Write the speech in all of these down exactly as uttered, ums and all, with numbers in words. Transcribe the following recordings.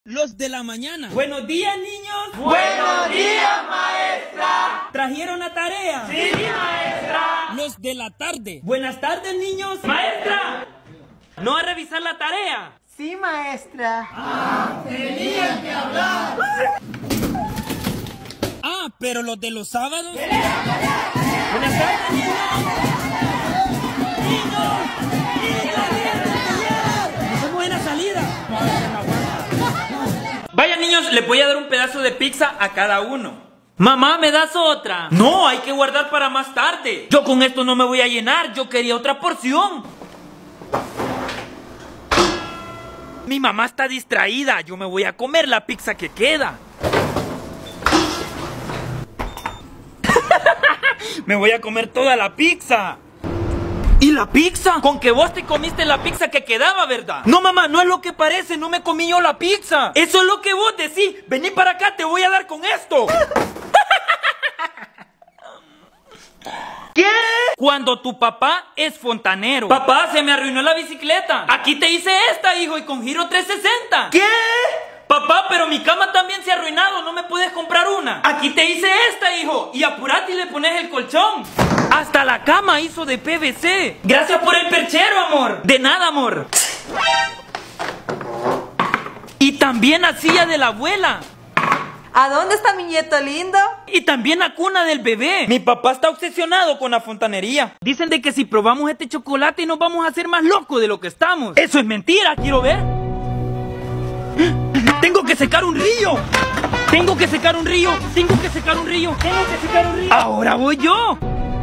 Los de la mañana. Buenos días, niños. Buenos días, maestra. ¿Trajeron la tarea? Sí, maestra. Los de la tarde. Buenas tardes, niños. Maestra. ¿No a revisar la tarea? Sí, maestra. Ah, tenían que hablar. Ah, pero los de los sábados. Buenas tardes, niños. Niños. Nos vemos en la salida. Vaya, niños, les voy a dar un pedazo de pizza a cada uno. Mamá, ¿me das otra? No, hay que guardar para más tarde. Yo con esto no me voy a llenar, yo quería otra porción. Mi mamá está distraída, yo me voy a comer la pizza que queda. Me voy a comer toda la pizza. ¿Y la pizza? Con que vos te comiste la pizza que quedaba, ¿verdad? No, mamá, no es lo que parece, no me comí yo la pizza. Eso es lo que vos decís. Vení para acá, te voy a dar con esto. ¿Qué? Cuando tu papá es fontanero. Papá, se me arruinó la bicicleta. Aquí te hice esta, hijo, y con giro trescientos sesenta. ¿Qué? Papá, pero mi cama también se ha arruinado, ¿no me puedes comprar una? Aquí te hice esta, hijo, y apurate y le pones el colchón. Hasta la cama hizo de P V C. Gracias por el perchero, amor. De nada, amor. Y también la silla de la abuela. ¿A dónde está mi nieto lindo? Y también la cuna del bebé. Mi papá está obsesionado con la fontanería. Dicen de que si probamos este chocolate nos vamos a hacer más locos de lo que estamos. Eso es mentira, quiero ver. Tengo que secar un río. Tengo que secar un río. Tengo que secar un río. Tengo que secar un río. Ahora voy yo.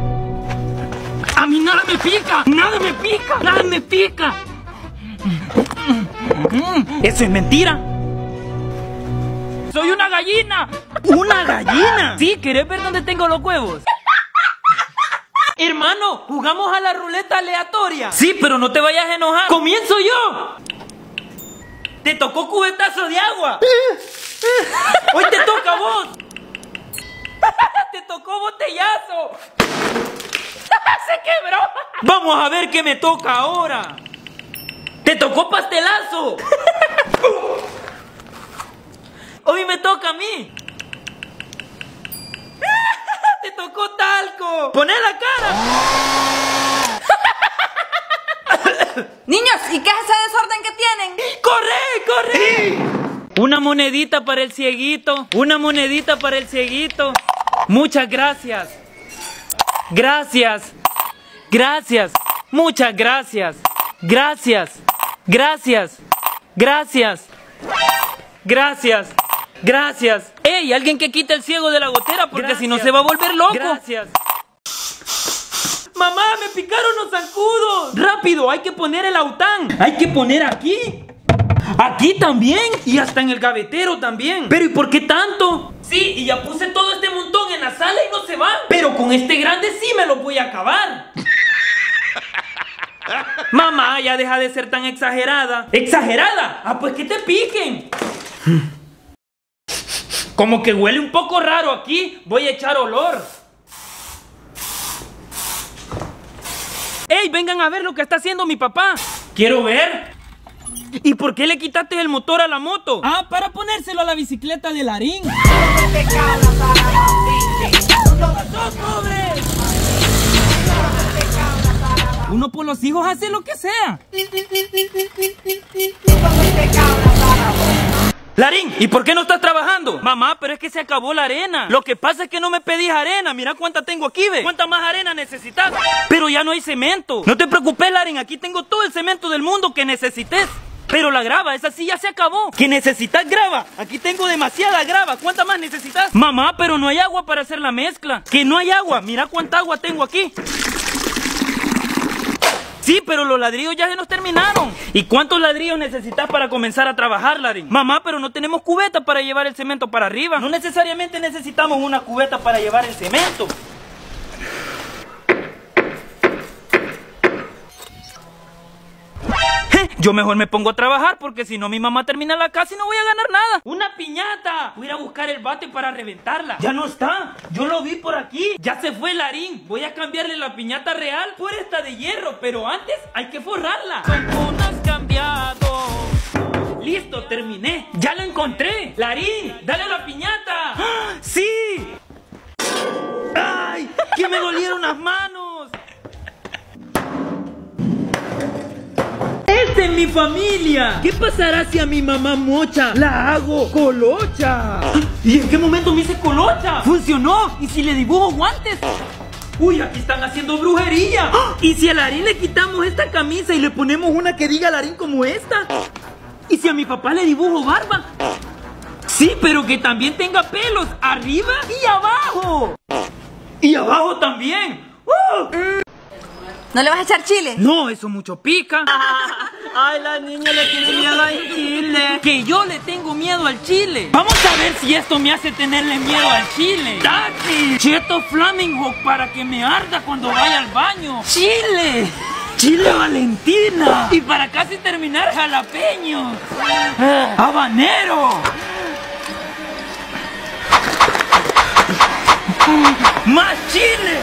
A mí nada me pica. Nada me pica. Nada me pica. Eso es mentira. Soy una gallina. ¿Una gallina? Sí, ¿querés ver dónde tengo los huevos? Hermano, ¿jugamos a la ruleta aleatoria? Sí, pero no te vayas a enojar. ¡Comienzo yo! ¡Te tocó cubetazo de agua! ¡Hoy te toca a vos! ¡Te tocó botellazo! ¡Se quebró! Vamos a ver qué me toca ahora. ¡Te tocó pastelazo! Hoy me toca a mí. ¡Te tocó talco! ¡Poné la cara! Niños, ¿y qué es ese desorden que tienen? ¡Corre, corre! Una monedita para el cieguito. Una monedita para el cieguito. Muchas gracias. Gracias. Gracias. Muchas gracias. Gracias. Gracias. Gracias. Gracias. Gracias. ¡Ey! Alguien que quite el ciego de la gotera porque gracias. Si no se va a volver loco. Gracias. ¡Mamá, me picaron los zancudos! ¡Rápido! Hay que poner el aután. Hay que poner aquí. Aquí también. Y hasta en el gavetero también. Pero ¿y por qué tanto? Sí, y ya puse todo este montón en la sala y no se van. Pero con este grande sí me lo voy a acabar. Mamá, ya deja de ser tan exagerada. ¿Exagerada? Ah, pues que te piquen. Como que huele un poco raro aquí. Voy a echar olor. ¡Ey, vengan a ver lo que está haciendo mi papá! ¡Quiero ver! ¿Y por qué le quitaste el motor a la moto? Ah, para ponérselo a la bicicleta de Larín. Uno por los hijos hace lo que sea. Larín, ¿y por qué no estás trabajando? Mamá, pero es que se acabó la arena. Lo que pasa es que no me pedís arena. Mira cuánta tengo aquí, ve. ¿Cuánta más arena necesitas? Pero ya no hay cemento. No te preocupes, Larín, aquí tengo todo el cemento del mundo que necesites. Pero la grava, esa sí ya se acabó. ¿Que necesitas grava? Aquí tengo demasiada grava. ¿Cuánta más necesitas? Mamá, pero no hay agua para hacer la mezcla. Que no hay agua. Mira cuánta agua tengo aquí. Sí, pero los ladrillos ya se nos terminaron. ¿Y cuántos ladrillos necesitas para comenzar a trabajar, Larín? Mamá, pero no tenemos cubeta para llevar el cemento para arriba. No necesariamente necesitamos una cubeta para llevar el cemento. Yo mejor me pongo a trabajar porque si no mi mamá termina la casa y no voy a ganar nada. ¡Una piñata! Voy a ir a buscar el bate para reventarla. Ya no está. Yo lo vi por aquí. Ya se fue Larín. Voy a cambiarle la piñata real por esta de hierro. Pero antes hay que forrarla. Son unas cambiado. listo, terminé. ¡Ya lo encontré! ¡Larín, dale a la piñata! ¡Ah, sí! ¡Ay! ¡Que me dolieron las manos! ¡Esta es mi familia! ¿Qué pasará si a mi mamá mocha la hago colocha? ¿Y en qué momento me hice colocha? ¡Funcionó! ¿Y si le dibujo guantes? ¡Uy, aquí están haciendo brujería! ¿Y si a Larín le quitamos esta camisa y le ponemos una que diga Larín como esta? ¿Y si a mi papá le dibujo barba? Sí, pero que también tenga pelos arriba y abajo. ¡Y abajo también! ¡Uh! ¿No le vas a echar chile? No, eso mucho pica. Ay, la niña le tiene miedo al chile. Que yo le tengo miedo al chile. Vamos a ver si esto me hace tenerle miedo al chile. ¡Tati! Cheto Flamingo para que me arda cuando vaya al baño. ¡Chile! ¡Chile Valentina! Y para casi terminar, jalapeño. ¡Habanero! ¡Más chile!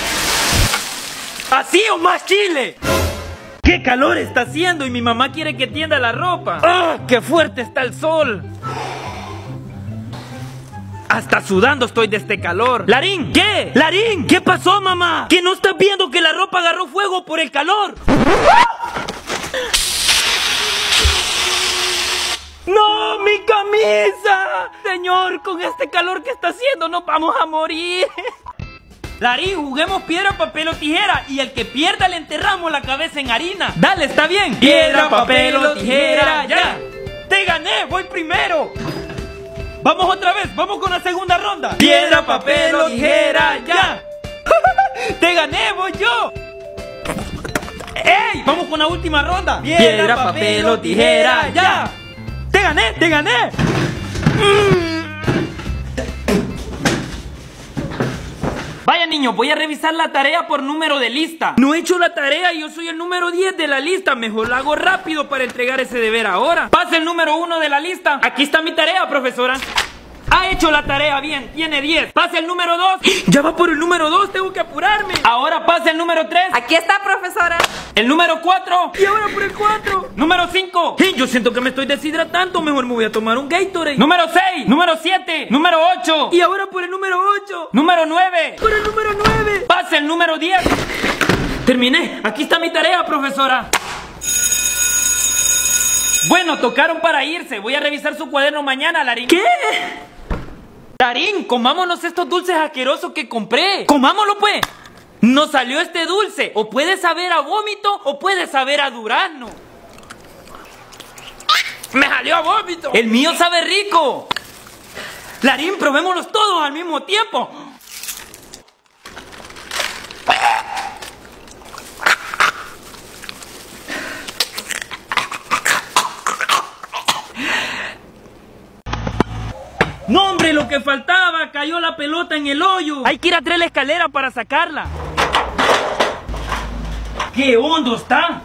¿Así o más chile? ¡Qué calor está haciendo! Y mi mamá quiere que tienda la ropa. ¡Ah! ¡Qué fuerte está el sol! Hasta sudando estoy de este calor. ¡Larín! ¿Qué? ¡Larín! ¿Qué pasó, mamá? ¿Que no estás viendo que la ropa agarró fuego por el calor? ¡No, mi camisa! Señor, con este calor que está haciendo nos vamos a morir. Larín, juguemos piedra, papel o tijera. Y el que pierda le enterramos la cabeza en harina. Dale, está bien. Piedra, papel o tijera, ya. Te gané, voy primero. Vamos otra vez, vamos con la segunda ronda. Piedra, papel o tijera, ya. Te gané, voy yo. ¡Ey! Vamos con la última ronda. Piedra, papel o tijera, ya. Te gané, te gané. Mm. Vaya niño, voy a revisar la tarea por número de lista. No he hecho la tarea y yo soy el número diez de la lista. Mejor la hago rápido para entregar ese deber ahora. Pase el número uno de la lista. Aquí está mi tarea, profesora. Ha hecho la tarea bien, tiene diez. Pase el número dos. Ya va por el número dos, tengo que apurarme. Ahora pase el número tres. Aquí está, profesora. El número cuatro. Y ahora por el cuatro. Número cinco. Yo siento que me estoy deshidratando. Mejor me voy a tomar un Gatorade. Número seis. Número siete. Número ocho. Y ahora por el número ocho. Número nueve. Por el número nueve. Pase el número diez. Terminé. Aquí está mi tarea, profesora. Bueno, tocaron para irse. Voy a revisar su cuaderno mañana, Larín. ¿Qué? Larín, comámonos estos dulces asquerosos que compré. Comámoslo, pues. Nos salió este dulce. O puede saber a vómito o puede saber a durazno. Me salió a vómito. El mío sabe rico. Larín, probémoslos todos al mismo tiempo. ¡No, hombre! Lo que faltaba, cayó la pelota en el hoyo. Hay que ir a traer la escalera para sacarla. ¡Qué hondo está!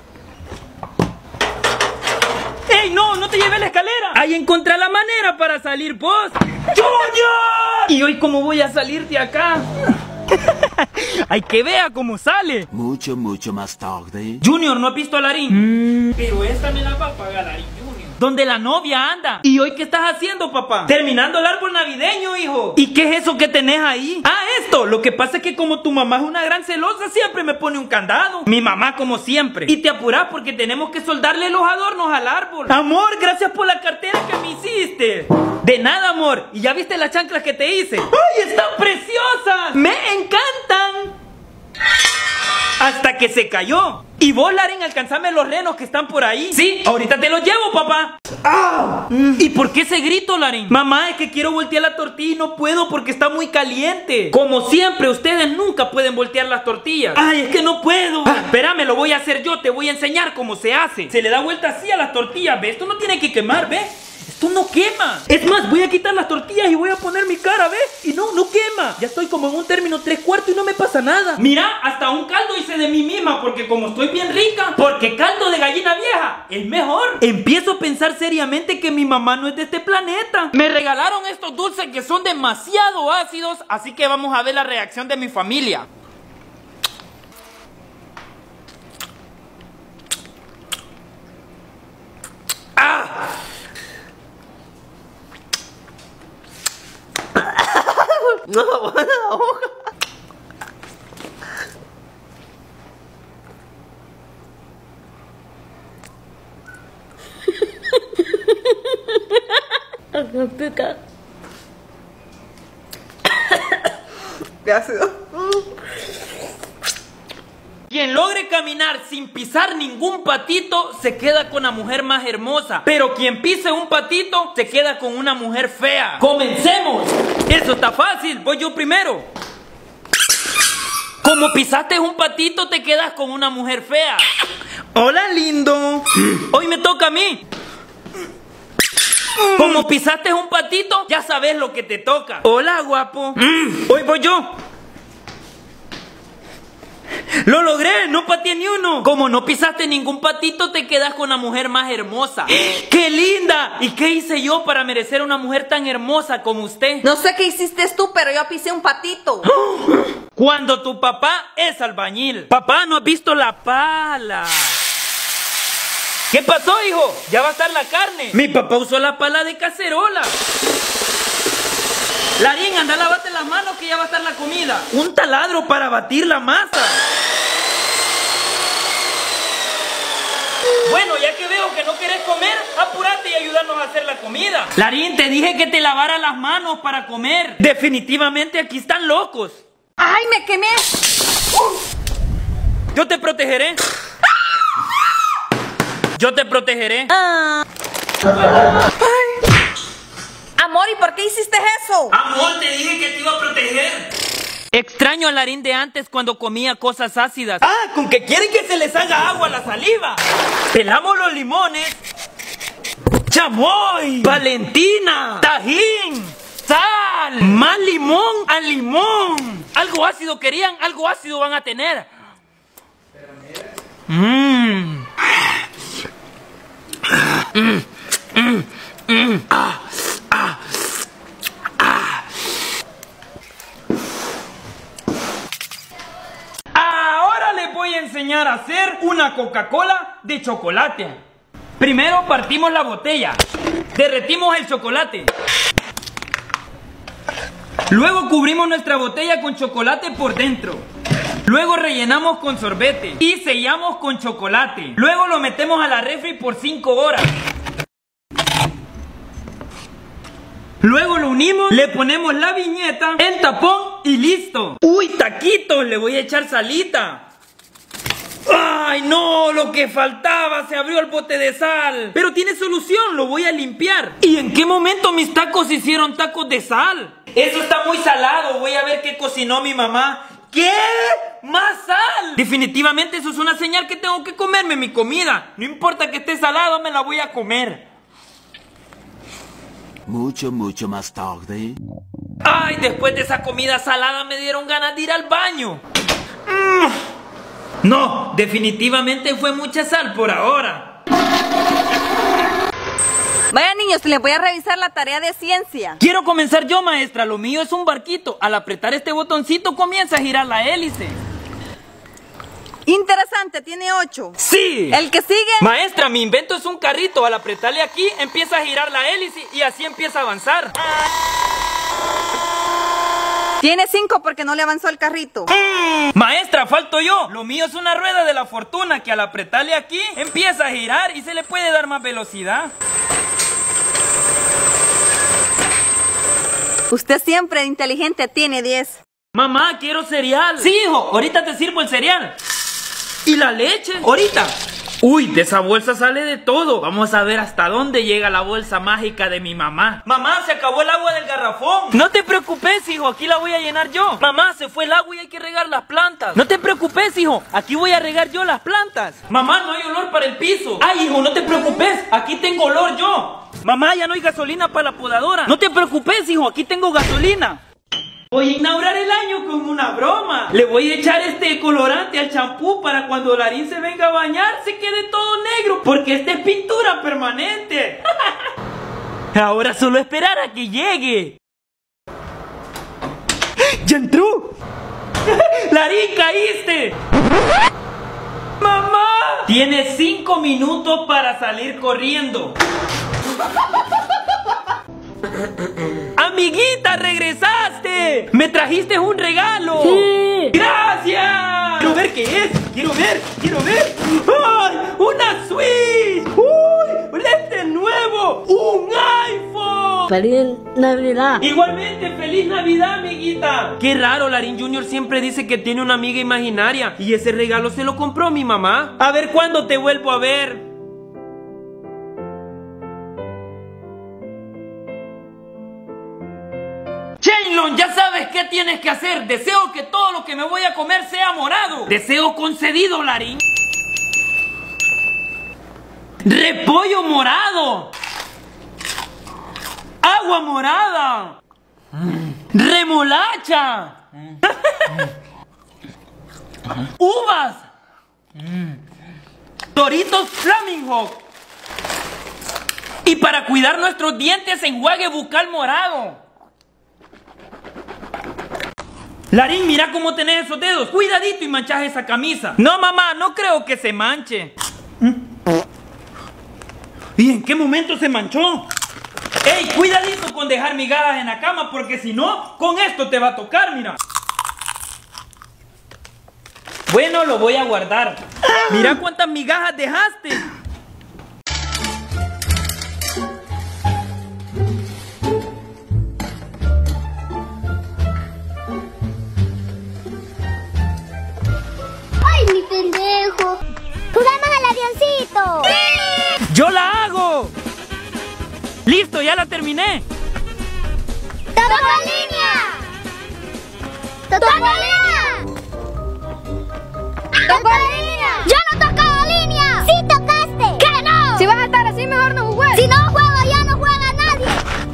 ¡Ey, no! ¡No te lleves la escalera! Ahí encontré la manera para salir vos. ¡Junior! ¿Y hoy cómo voy a salir de acá? Hay que vea cómo sale. Mucho, mucho más tarde. Junior, ¿no has visto a Larín? Mm, pero esta me la va a pagar Larín Junior. Donde la novia anda. ¿Y hoy qué estás haciendo, papá? Terminando el árbol navideño, hijo. ¿Y qué es eso que tenés ahí? Ah, esto. Lo que pasa es que como tu mamá es una gran celosa, siempre me pone un candado. Mi mamá como siempre. Y te apurás porque tenemos que soldarle los adornos al árbol. Amor, gracias por la cartera que me hiciste. De nada, amor. ¿Y ya viste las chanclas que te hice? ¡Ay, están preciosas! ¡Me encantan! Hasta que se cayó. Y vos, Larín, alcanzame los renos que están por ahí. Sí, ahorita te los llevo, papá. ¡Ah! ¿Y por qué ese grito, Larín? Mamá, es que quiero voltear la tortilla y no puedo porque está muy caliente. Como siempre, ustedes nunca pueden voltear las tortillas. Ay, es que no puedo. Ah, espérame, lo voy a hacer yo. Te voy a enseñar cómo se hace. Se le da vuelta así a las tortillas, ¿ves? Esto no tiene que quemar, ¿ves? Esto no quema. Es más, voy a quitar las tortillas y voy a poner mi cara, ¿ves? Y no, no quema. Ya estoy como en un término tres cuartos y no me pasa nada. Mira, hasta un caldo hice de mí misma porque como estoy bien rica. Porque caldo de gallina vieja es mejor. Empiezo a pensar seriamente que mi mamá no es de este planeta. Me regalaron estos dulces que son demasiado ácidos, así que vamos a ver la reacción de mi familia. ¡Ah! No, buena hoja. ¿Qué ácido? Quien logre caminar sin pisar ningún patito se queda con la mujer más hermosa. Pero quien pise un patito se queda con una mujer fea. ¡Comencemos! Eso está fácil, voy yo primero. Como pisaste un patito te quedas con una mujer fea. Hola, lindo. Hoy me toca a mí. Como pisaste un patito, ya sabes lo que te toca. Hola, guapo. Hoy voy yo. ¡Lo logré! ¡No pateé ni uno! Como no pisaste ningún patito, te quedas con la mujer más hermosa. ¡Qué linda! ¿Y qué hice yo para merecer una mujer tan hermosa como usted? No sé qué hiciste tú, pero yo pisé un patito. Cuando tu papá es albañil. Papá, ¿no has visto la pala? ¿Qué pasó, hijo? Ya va a estar la carne. Mi papá usó la pala de cacerola. Larín, anda a lavarte las manos que ya va a estar la comida. Un taladro para batir la masa. Bueno, ya que veo que no querés comer, apúrate y ayúdanos a hacer la comida. Larín, te dije que te lavara las manos para comer. Definitivamente aquí están locos. ¡Ay, me quemé! Yo te protegeré. Yo te protegeré. Ah. Amor, ¿y por qué hiciste eso? Amor, te dije que te iba a proteger. Extraño a Larín de antes cuando comía cosas ácidas. Ah, con que quieren que se les haga agua a la saliva. Pelamos los limones. Chamoy, Valentina, tajín, sal, más limón a limón. Algo ácido querían, algo ácido van a tener. Mmm. Mm, mm, mm. Ah, ah, ah. Ahora les voy a enseñar a hacer una Coca-Cola de chocolate. Primero partimos la botella, derretimos el chocolate. Luego cubrimos nuestra botella con chocolate por dentro. Luego rellenamos con sorbete y sellamos con chocolate. Luego lo metemos a la refri por cinco horas. Luego lo unimos, le ponemos la viñeta, el tapón y listo. ¡Uy, taquitos! Le voy a echar salita. ¡Ay, no! Lo que faltaba, se abrió el bote de sal. Pero tiene solución, lo voy a limpiar. ¿Y en qué momento mis tacos hicieron tacos de sal? Eso está muy salado, voy a ver qué cocinó mi mamá. ¿Qué? ¿Más sal? Definitivamente eso es una señal que tengo que comerme mi comida. No importa que esté salado, me la voy a comer. Mucho, mucho más tarde. Ay, después de esa comida salada me dieron ganas de ir al baño. Mm. No, definitivamente fue mucha sal por ahora. Vaya, niños, les voy a revisar la tarea de ciencia. Quiero comenzar yo, maestra. Lo mío es un barquito. Al apretar este botoncito comienza a girar la hélice. Interesante, tiene ocho. ¡Sí! ¿El que sigue? Maestra, mi invento es un carrito. Al apretarle aquí empieza a girar la hélice y así empieza a avanzar. Tiene cinco porque no le avanzó el carrito. Mm. Maestra, falto yo. Lo mío es una rueda de la fortuna que al apretarle aquí empieza a girar y se le puede dar más velocidad. Usted siempre inteligente, tiene diez. Mamá, quiero cereal. Sí, hijo, ahorita te sirvo el cereal. ¿Y la leche? Ahorita. Uy, de esa bolsa sale de todo. Vamos a ver hasta dónde llega la bolsa mágica de mi mamá. Mamá, se acabó el agua del garrafón. No te preocupes, hijo, aquí la voy a llenar yo. Mamá, se fue el agua y hay que regar las plantas. No te preocupes, hijo, aquí voy a regar yo las plantas. Mamá, no hay olor para el piso. Ay, hijo, no te preocupes, aquí tengo olor yo. Mamá, ya no hay gasolina para la podadora. No te preocupes, hijo, aquí tengo gasolina. Voy a inaugurar el año con una broma. Le voy a echar este colorante al champú para cuando Larín se venga a bañar se quede todo negro, porque esta es pintura permanente. Ahora solo esperar a que llegue. ¡Ya entró! ¡Larín, caíste! ¡Mamá! Tienes cinco minutos para salir corriendo. Amiguita, regresaste. Me trajiste un regalo. Sí. Gracias. Quiero ver qué es. Quiero ver, quiero ver. ¡Ay! ¡Una Switch! ¡Uy! ¡Este es nuevo! ¡Un iPhone! Feliz Navidad. Igualmente, feliz Navidad, amiguita. Qué raro, Larín Junior siempre dice que tiene una amiga imaginaria. Y ese regalo se lo compró mi mamá. A ver cuándo te vuelvo a ver. Shenlong, ya sabes qué tienes que hacer. Deseo que todo lo que me voy a comer sea morado. Deseo concedido, Larín. Repollo morado. Agua morada. Remolacha. Uvas. Doritos Flaming Hawk. Y para cuidar nuestros dientes, enjuague bucal morado. Larín, mira cómo tenés esos dedos. Cuidadito y manchás esa camisa. No, mamá, no creo que se manche. ¿Y en qué momento se manchó? ¡Ey, cuidadito con dejar migajas en la cama! Porque si no, con esto te va a tocar, mira. Bueno, lo voy a guardar. Mira cuántas migajas dejaste. ¡Ay, mi pendejo! ¡Jugamos al avioncito! ¡Sí! ¡Yo la hago! ¡Listo, ya la terminé! ¡Toco línea! ¡Toco línea! ¡Toco línea! ¡Yo no toco la línea! ¡Sí tocaste! ¿Qué no? Si vas a estar así, mejor no jugues. Si no juego, ya no juega nadie.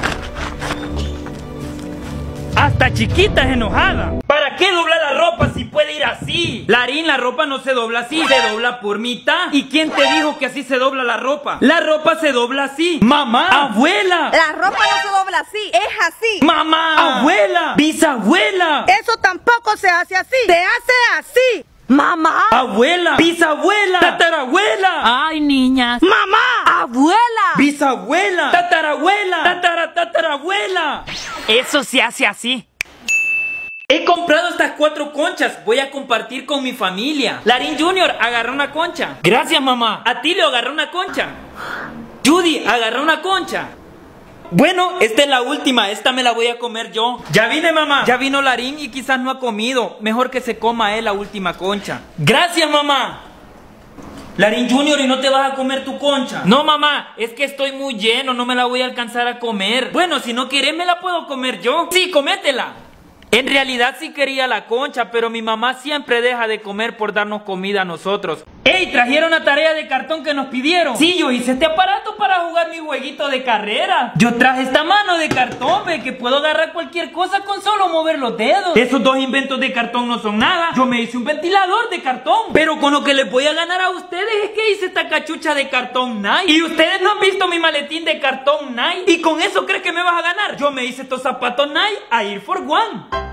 Hasta chiquita es enojada. ¿Para qué doblar la ropa si puede ir así? Larín, la ropa no se dobla así, se dobla por mitad. ¿Y quién te dijo que así se dobla la ropa? La ropa se dobla así. ¡Mamá! ¡Abuela! La ropa no se dobla así, es así. ¡Mamá! ¡Abuela! ¡Bisabuela! Eso tampoco se hace así. Se hace así. Mamá. ¡Abuela! ¡Bisabuela! ¡Tatarabuela! Ay, niñas. Mamá. Abuela. ¡Bisabuela! ¡Tatarabuela! ¡Tatara, tatarabuela! Eso se hace así. He comprado estas cuatro conchas. Voy a compartir con mi familia. Larín Junior, agarra una concha. Gracias, mamá. Atilio, agarra una concha. Judy, agarra una concha. Bueno, esta es la última. Esta me la voy a comer yo. Ya vine, mamá. Ya vino Larín y quizás no ha comido. Mejor que se coma él la última concha. Gracias, mamá. Larín Junior, ¿y no te vas a comer tu concha? No, mamá, es que estoy muy lleno. No me la voy a alcanzar a comer. Bueno, si no quieres me la puedo comer yo. Sí, cométela. En realidad sí quería la concha, pero mi mamá siempre deja de comer por darnos comida a nosotros. ¡Ey! ¿Trajeron la tarea de cartón que nos pidieron? Sí, yo hice este aparato para jugar mi jueguito de carrera. Yo traje esta mano de cartón, ve, que puedo agarrar cualquier cosa con solo mover los dedos. Esos dos inventos de cartón no son nada. Yo me hice un ventilador de cartón. Pero con lo que les voy a ganar a ustedes es que hice esta cachucha de cartón Nike. Y ustedes no han visto mi maletín de cartón Nike. ¿Y con eso crees que me vas a ganar? Yo me hice estos zapatos Nike a Air for One.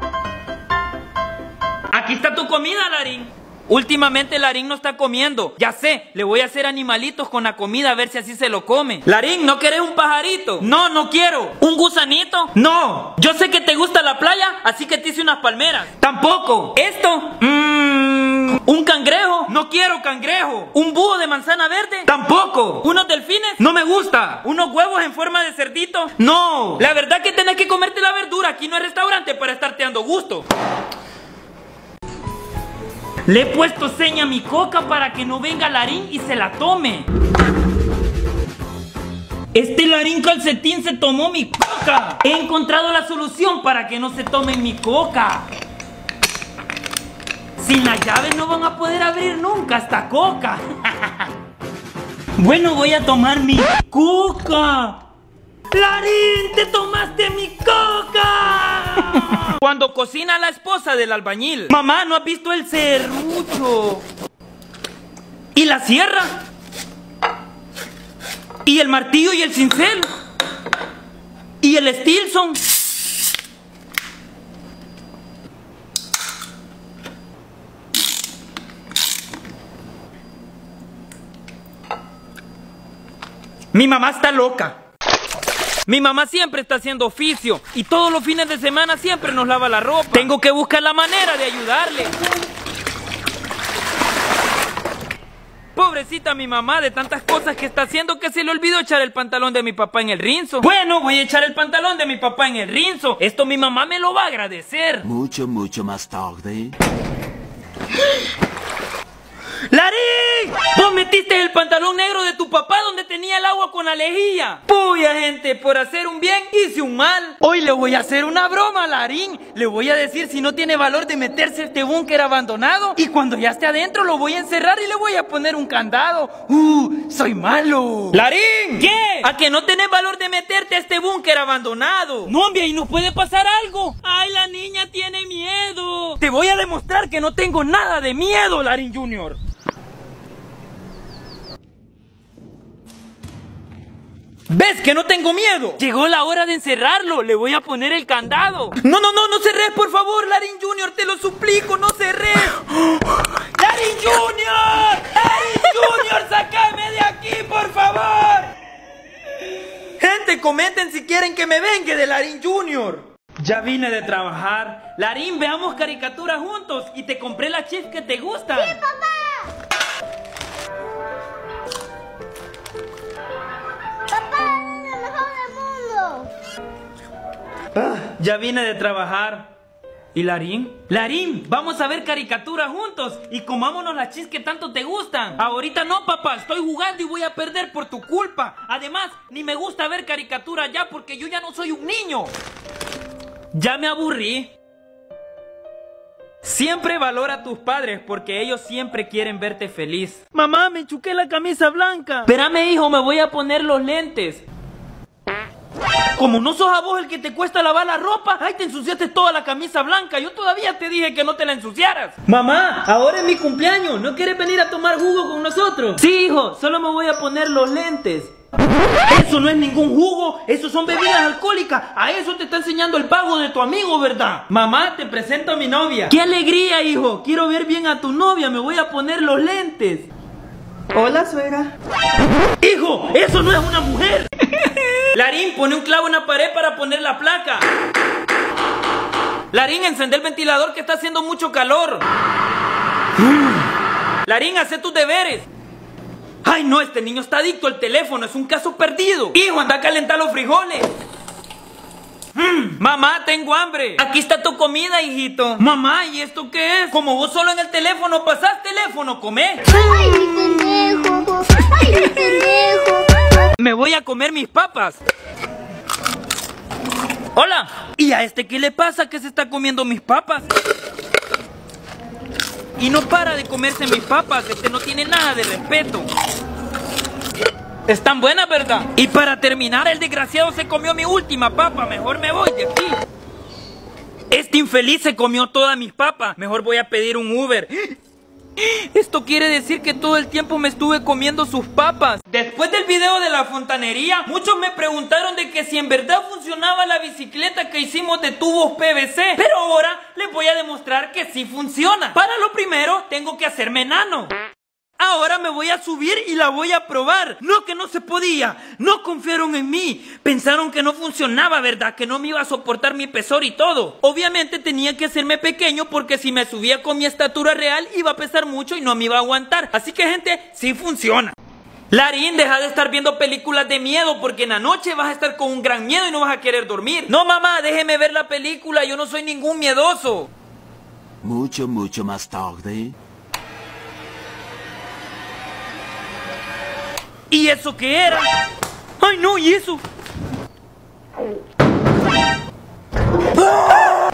Aquí está tu comida, Larín. Últimamente Larín no está comiendo. Ya sé, le voy a hacer animalitos con la comida a ver si así se lo come. Larín, ¿no querés un pajarito? No, no quiero. ¿Un gusanito? No. Yo sé que te gusta la playa, así que te hice unas palmeras. Tampoco. ¿Esto? Mmm. ¿Un cangrejo? No quiero cangrejo. ¿Un búho de manzana verde? Tampoco. ¿Unos delfines? No me gusta. ¿Unos huevos en forma de cerdito? No. La verdad que tenés que comerte la verdura. Aquí no hay restaurante para estarte dando gusto. Le he puesto seña a mi coca para que no venga Larín y se la tome. Este Larín calcetín se tomó mi coca. He encontrado la solución para que no se tomen mi coca. Sin las llaves no van a poder abrir nunca esta coca. Bueno, voy a tomar mi coca. ¡Larín, te tomaste mi coca! Cuando cocina la esposa del albañil. Mamá, ¿no has visto el serrucho? ¿Y la sierra? ¿Y el martillo y el cincel? ¿Y el Stilson? Mi mamá está loca. Mi mamá siempre está haciendo oficio y todos los fines de semana siempre nos lava la ropa. Tengo que buscar la manera de ayudarle. Pobrecita mi mamá de tantas cosas que está haciendo que se le olvidó echar el pantalón de mi papá en el rinzo. Bueno, voy a echar el pantalón de mi papá en el rinzo. Esto mi mamá me lo va a agradecer. Mucho, mucho más tarde. ¡Larín! Vos metiste el pantalón negro de tu papá donde tenía el agua con la lejía. Puya, gente, por hacer un bien hice un mal. Hoy le voy a hacer una broma a Larín. Le voy a decir si no tiene valor de meterse a este búnker abandonado. Y cuando ya esté adentro lo voy a encerrar y le voy a poner un candado. ¡Uh! ¡Soy malo! ¡Larín! ¿Qué? ¿A que no tenés valor de meterte a este búnker abandonado? No, hombre, ahí nos puede pasar algo. ¡Ay, la niña tiene miedo! Te voy a demostrar que no tengo nada de miedo, Larín Junior. ¿Ves que no tengo miedo? Llegó la hora de encerrarlo. Le voy a poner el candado. No, no, no, no cerres, por favor, Larín Junior. Te lo suplico, no cerres. ¡Larín Junior! ¡Larín Junior, sácame de aquí, por favor! Gente, comenten si quieren que me vengue de Larín Junior. Ya vine de trabajar. Larín, veamos caricaturas juntos. Y te compré las chips que te gustan. ¡Sí, papá! Ah, ya vine de trabajar. ¿Y Larín? Larín, vamos a ver caricaturas juntos y comámonos las chis que tanto te gustan. Ahorita no, papá, estoy jugando y voy a perder por tu culpa. Además, ni me gusta ver caricaturas ya porque yo ya no soy un niño. Ya me aburrí. Siempre valora a tus padres porque ellos siempre quieren verte feliz. Mamá, me enchuqué la camisa blanca. Espérame, hijo, me voy a poner los lentes. Como no sos a vos el que te cuesta lavar la ropa, ay, te ensuciaste toda la camisa blanca. Yo todavía te dije que no te la ensuciaras. Mamá, ahora es mi cumpleaños. ¿No quieres venir a tomar jugo con nosotros? Sí, hijo, solo me voy a poner los lentes. Eso no es ningún jugo, eso son bebidas alcohólicas. A eso te está enseñando el pago de tu amigo, ¿verdad? Mamá, te presento a mi novia. ¡Qué alegría, hijo! Quiero ver bien a tu novia, me voy a poner los lentes. Hola, suegra. ¡Hijo! ¡Eso no es una mujer! Larín, pone un clavo en la pared para poner la placa. Larín, encende el ventilador que está haciendo mucho calor. Larín, hace tus deberes. Ay, no, este niño está adicto al teléfono, es un caso perdido. Hijo, anda a calentar los frijoles. Mm, mamá, tengo hambre. Aquí está tu comida, hijito. Mamá, ¿y esto qué es? Como vos solo en el teléfono pasás teléfono, comé. ¡Ay, mi pendejo! ¡Ay, mi pendejo! Me voy a comer mis papas. Hola. ¿Y a este qué le pasa que se está comiendo mis papas? Y no para de comerse mis papas. Este no tiene nada de respeto. Están buenas, ¿verdad? Y para terminar, el desgraciado se comió mi última papa. Mejor me voy de aquí. Este infeliz se comió todas mis papas. Mejor voy a pedir un Uber. Esto quiere decir que todo el tiempo me estuve comiendo sus papas. Después del video de la fontanería, muchos me preguntaron de que si en verdad funcionaba la bicicleta que hicimos de tubos P V C. Pero ahora les voy a demostrar que sí funciona. Para lo primero, tengo que hacerme enano. Ahora me voy a subir y la voy a probar. No, que no se podía. No confiaron en mí. Pensaron que no funcionaba, ¿verdad? Que no me iba a soportar mi pesor y todo. Obviamente tenía que hacerme pequeño porque si me subía con mi estatura real iba a pesar mucho y no me iba a aguantar. Así que, gente, sí funciona. Larín, deja de estar viendo películas de miedo porque en la noche vas a estar con un gran miedo y no vas a querer dormir. No, mamá, déjeme ver la película. Yo no soy ningún miedoso. Mucho, mucho más tarde. ¿Y eso qué era? ¡Ay, no! ¿Y eso? ¡Ah!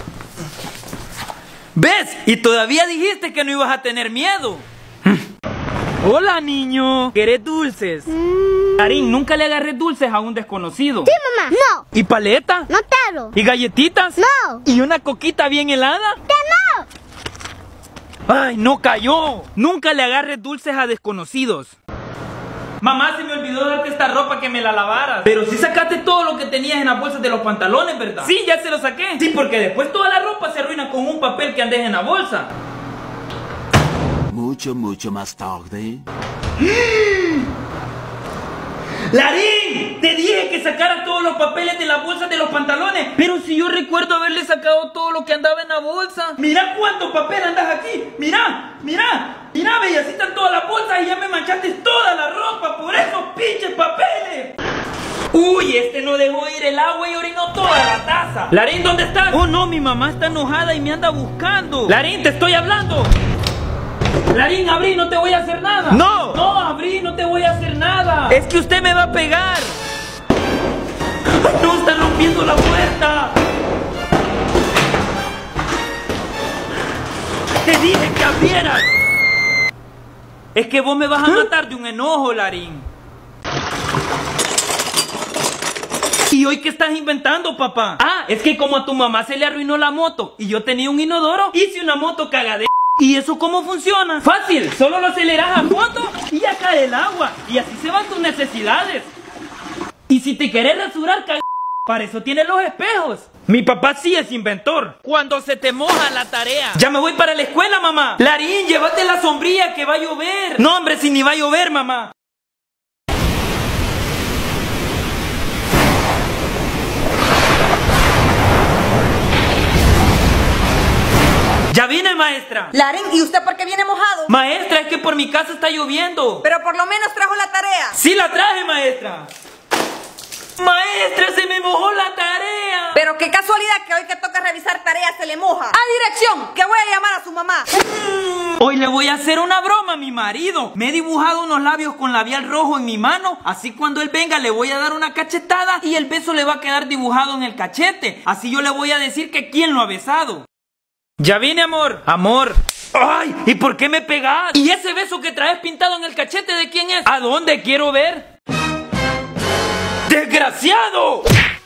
¿Ves? Y todavía dijiste que no ibas a tener miedo. Hola, niño. ¿Querés dulces? Mm. Larín, nunca le agarré dulces a un desconocido. Sí, mamá. No. ¿Y paleta? No quiero. ¿Y galletitas? No. ¿Y una coquita bien helada? Que no. ¡Ay, no cayó! Nunca le agarres dulces a desconocidos. Mamá, se me olvidó darte esta ropa que me la lavaras. Pero sí sacaste todo lo que tenías en las bolsas de los pantalones, ¿verdad? Sí, ya se lo saqué. Sí, porque después toda la ropa se arruina con un papel que andes en la bolsa. Mucho, mucho más tarde. ¡Larín! Te dije que sacaras todos los papeles de las bolsas de los pantalones. Pero si yo recuerdo haberle sacado todo lo que andaba en la bolsa. Mira cuánto papel andas aquí. Mira, mira, mira, bella, así están todas las bolsas y ya me manchaste toda la ropa por esos pinches papeles. Uy, este no dejó ir el agua y orinó toda la taza. Larín, ¿dónde estás? Oh no, mi mamá está enojada y me anda buscando. Larín, te estoy hablando. Larín, abrí, no te voy a hacer nada. No. No, abrí, no te voy a hacer nada. Es que usted me va a pegar. No, está rompiendo la puerta. Te dije que abrieras. Es que vos me vas a matar de un enojo, Larín. ¿Y hoy qué estás inventando, papá? Ah, es que como a tu mamá se le arruinó la moto y yo tenía un inodoro, hice una moto cagadera. ¿Y eso cómo funciona? Fácil, solo lo aceleras a fondo y ya cae el agua. Y así se van tus necesidades. Y si te querés rasurar, cag... para eso tienes los espejos. Mi papá sí es inventor. Cuando se te moja la tarea. Ya me voy para la escuela, mamá. Larín, llévate la sombrilla que va a llover. No, hombre, si ni va a llover, mamá. ¡Ya vine, maestra! Larín, ¿y usted por qué viene mojado? Maestra, es que por mi casa está lloviendo. Pero por lo menos trajo la tarea. ¡Sí la traje, maestra! ¡Maestra, se me mojó la tarea! Pero qué casualidad que hoy que toca revisar tareas se le moja. ¡A dirección! Que voy a llamar a su mamá. Mm, hoy le voy a hacer una broma a mi marido. Me he dibujado unos labios con labial rojo en mi mano. Así cuando él venga le voy a dar una cachetada y el beso le va a quedar dibujado en el cachete. Así yo le voy a decir que quién lo ha besado. Ya vine, amor. Amor. ¡Ay! ¿Y por qué me pegas? ¿Y ese beso que traes pintado en el cachete de quién es? ¿A dónde quiero ver? ¡Desgraciado!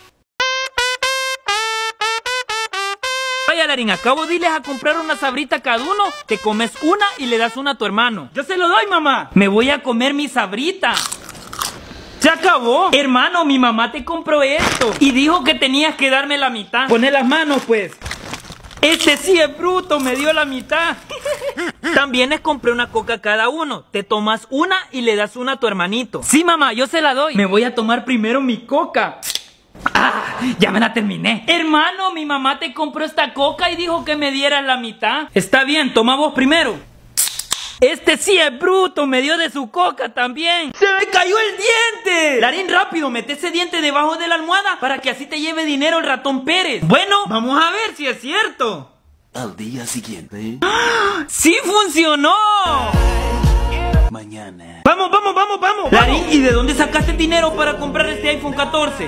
Vaya, Larín, acabo de irles a comprar una sabrita cada uno. Te comes una y le das una a tu hermano. Yo se lo doy, mamá. Me voy a comer mi sabrita. ¡Se acabó! Hermano, mi mamá te compró esto y dijo que tenías que darme la mitad. Poné las manos, pues. Este sí es bruto, me dio la mitad. También les compré una coca cada uno. Te tomas una y le das una a tu hermanito. Sí, mamá, yo se la doy. Me voy a tomar primero mi coca. Ah, ya me la terminé. Hermano, mi mamá te compró esta coca y dijo que me dieras la mitad. Está bien, toma vos primero. Este sí es bruto, me dio de su coca también. ¡Se me cayó el diente! Larín, rápido, mete ese diente debajo de la almohada para que así te lleve dinero el ratón Pérez. Bueno, vamos a ver si es cierto. Al día siguiente. ¡Ah! ¡Sí funcionó! Mañana. Vamos, vamos, vamos, vamos. Larín, ¿y de dónde sacaste dinero para comprar este iPhone catorce?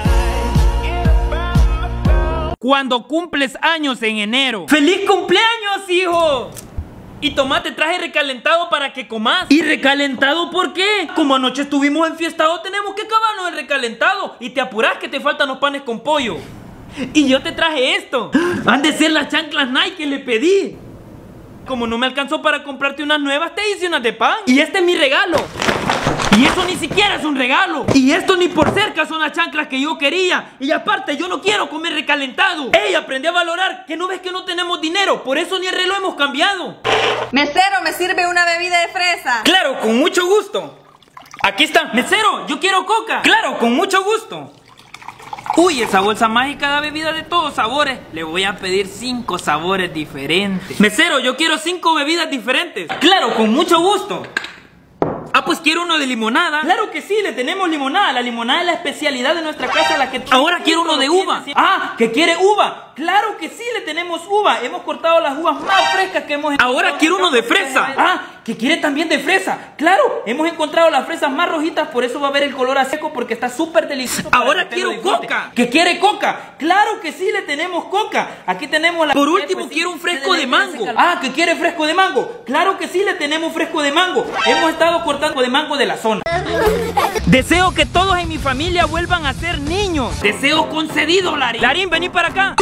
Cuando cumples años en enero. ¡Feliz cumpleaños, hijo! Y tomate, traje recalentado para que comas. ¿Y recalentado por qué? Como anoche estuvimos enfiestados, tenemos que acabarnos el recalentado. Y te apurás que te faltan los panes con pollo. Y yo te traje esto. Han de ser las chanclas Nike que le pedí. Como no me alcanzó para comprarte unas nuevas, te hice unas de pan. Y este es mi regalo. Y eso ni siquiera es un regalo. Y esto ni por cerca son las chanclas que yo quería. Y aparte, yo no quiero comer recalentado. ¡Ey! Aprendí a valorar. Que no ves que no tenemos dinero. Por eso ni el reloj hemos cambiado. Mesero, ¿me sirve una bebida de fresa? Claro, con mucho gusto. Aquí está. Mesero, yo quiero coca. Claro, con mucho gusto. Uy, esa bolsa mágica da bebida de todos sabores. Le voy a pedir cinco sabores diferentes. Mesero, yo quiero cinco bebidas diferentes. Claro, con mucho gusto. Ah, pues quiero uno de limonada. Claro que sí, le tenemos limonada. La limonada es la especialidad de nuestra casa, la que... Ahora quiero uno de uva. Ah, ¿que quiere uva? Claro que sí, le tenemos uva. Hemos cortado las uvas más frescas que hemos... Ahora quiero uno de fresa. Ah, ¿que quiere también de fresa? Claro, hemos encontrado las fresas más rojitas, por eso va a ver el color a seco, porque está súper delicioso. Ahora quiero coca. ¿Que quiere coca? Claro que sí, le tenemos coca. Aquí tenemos la... Por último, quiero un fresco de mango. Ah, ¿que quiere fresco de mango? Claro que sí, le tenemos fresco de mango. Hemos estado cortando de mango de la zona. Deseo que todos en mi familia vuelvan a ser niños. Deseo concedido, Larín. Larín, vení para acá.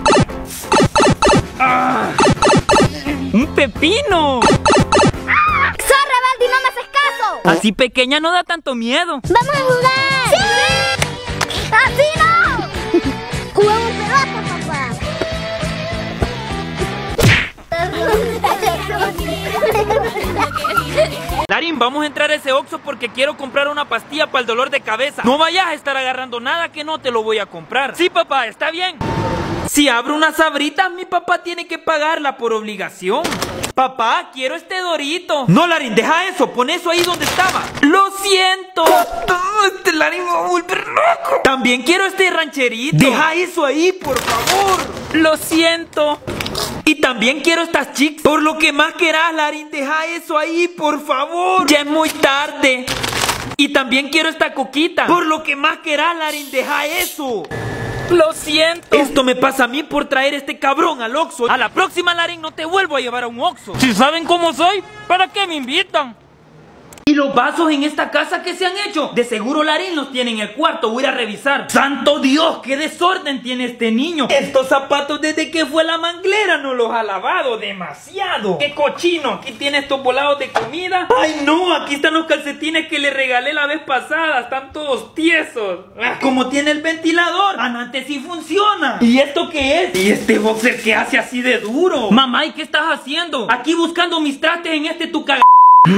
Ah, ¡un pepino! ¡Zorra, Baldi, no me haces caso! Así pequeña no da tanto miedo. ¡Vamos a jugar! ¡Sí! ¡Así no! ¡Jugamos pelota, papá! Larín, vamos a entrar a ese Oxxo porque quiero comprar una pastilla para el dolor de cabeza. No vayas a estar agarrando nada que no te lo voy a comprar. Sí, papá, está bien. Si abro unas sabritas, mi papá tiene que pagarla por obligación. Papá, quiero este Dorito. No, Larín, deja eso, pon eso ahí donde estaba. Lo siento. Oh, este Larín me va a volver loco. También quiero este rancherito. Deja eso ahí, por favor. Lo siento. Y también quiero estas chicas. Por lo que más quieras, Larín, deja eso ahí, por favor. Ya es muy tarde. Y también quiero esta coquita. Por lo que más quieras, Larín, deja eso. Lo siento. Esto me pasa a mí por traer este cabrón al Oxxo. A la próxima, Larín, no te vuelvo a llevar a un Oxxo. Si saben cómo soy, ¿para qué me invitan? ¿Y los vasos en esta casa qué se han hecho? De seguro Larín los tiene en el cuarto, voy a ir a revisar. ¡Santo Dios! ¡Qué desorden tiene este niño! Estos zapatos desde que fue la manglera no los ha lavado demasiado. ¡Qué cochino! Aquí tiene estos volados de comida. ¡Ay no! Aquí están los calcetines que le regalé la vez pasada. Están todos tiesos. Como tiene el ventilador. Antes sí funciona. ¿Y esto qué es? ¿Y este boxer qué hace así de duro? Mamá, ¿y qué estás haciendo? Aquí buscando mis trastes en este tu caga...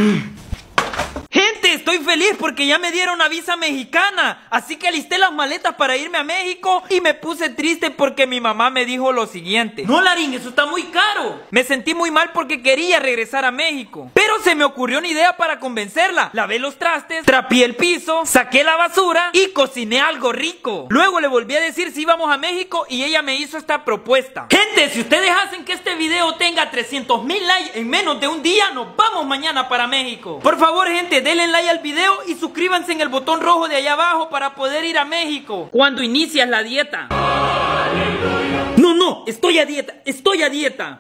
Gente, estoy feliz porque ya me dieron una visa mexicana. Así que alisté las maletas para irme a México. Y me puse triste porque mi mamá me dijo lo siguiente: no, Larín, eso está muy caro. Me sentí muy mal porque quería regresar a México, pero se me ocurrió una idea para convencerla. Lavé los trastes, trapié el piso, saqué la basura y cociné algo rico. Luego le volví a decir si íbamos a México y ella me hizo esta propuesta. Gente, si ustedes hacen que este video tenga trescientos mil likes en menos de un día, nos vamos mañana para México. Por favor, gente, denle like al video y suscríbanse en el botón rojo de allá abajo para poder ir a México cuando inicias la dieta. No, no, estoy a dieta, estoy a dieta.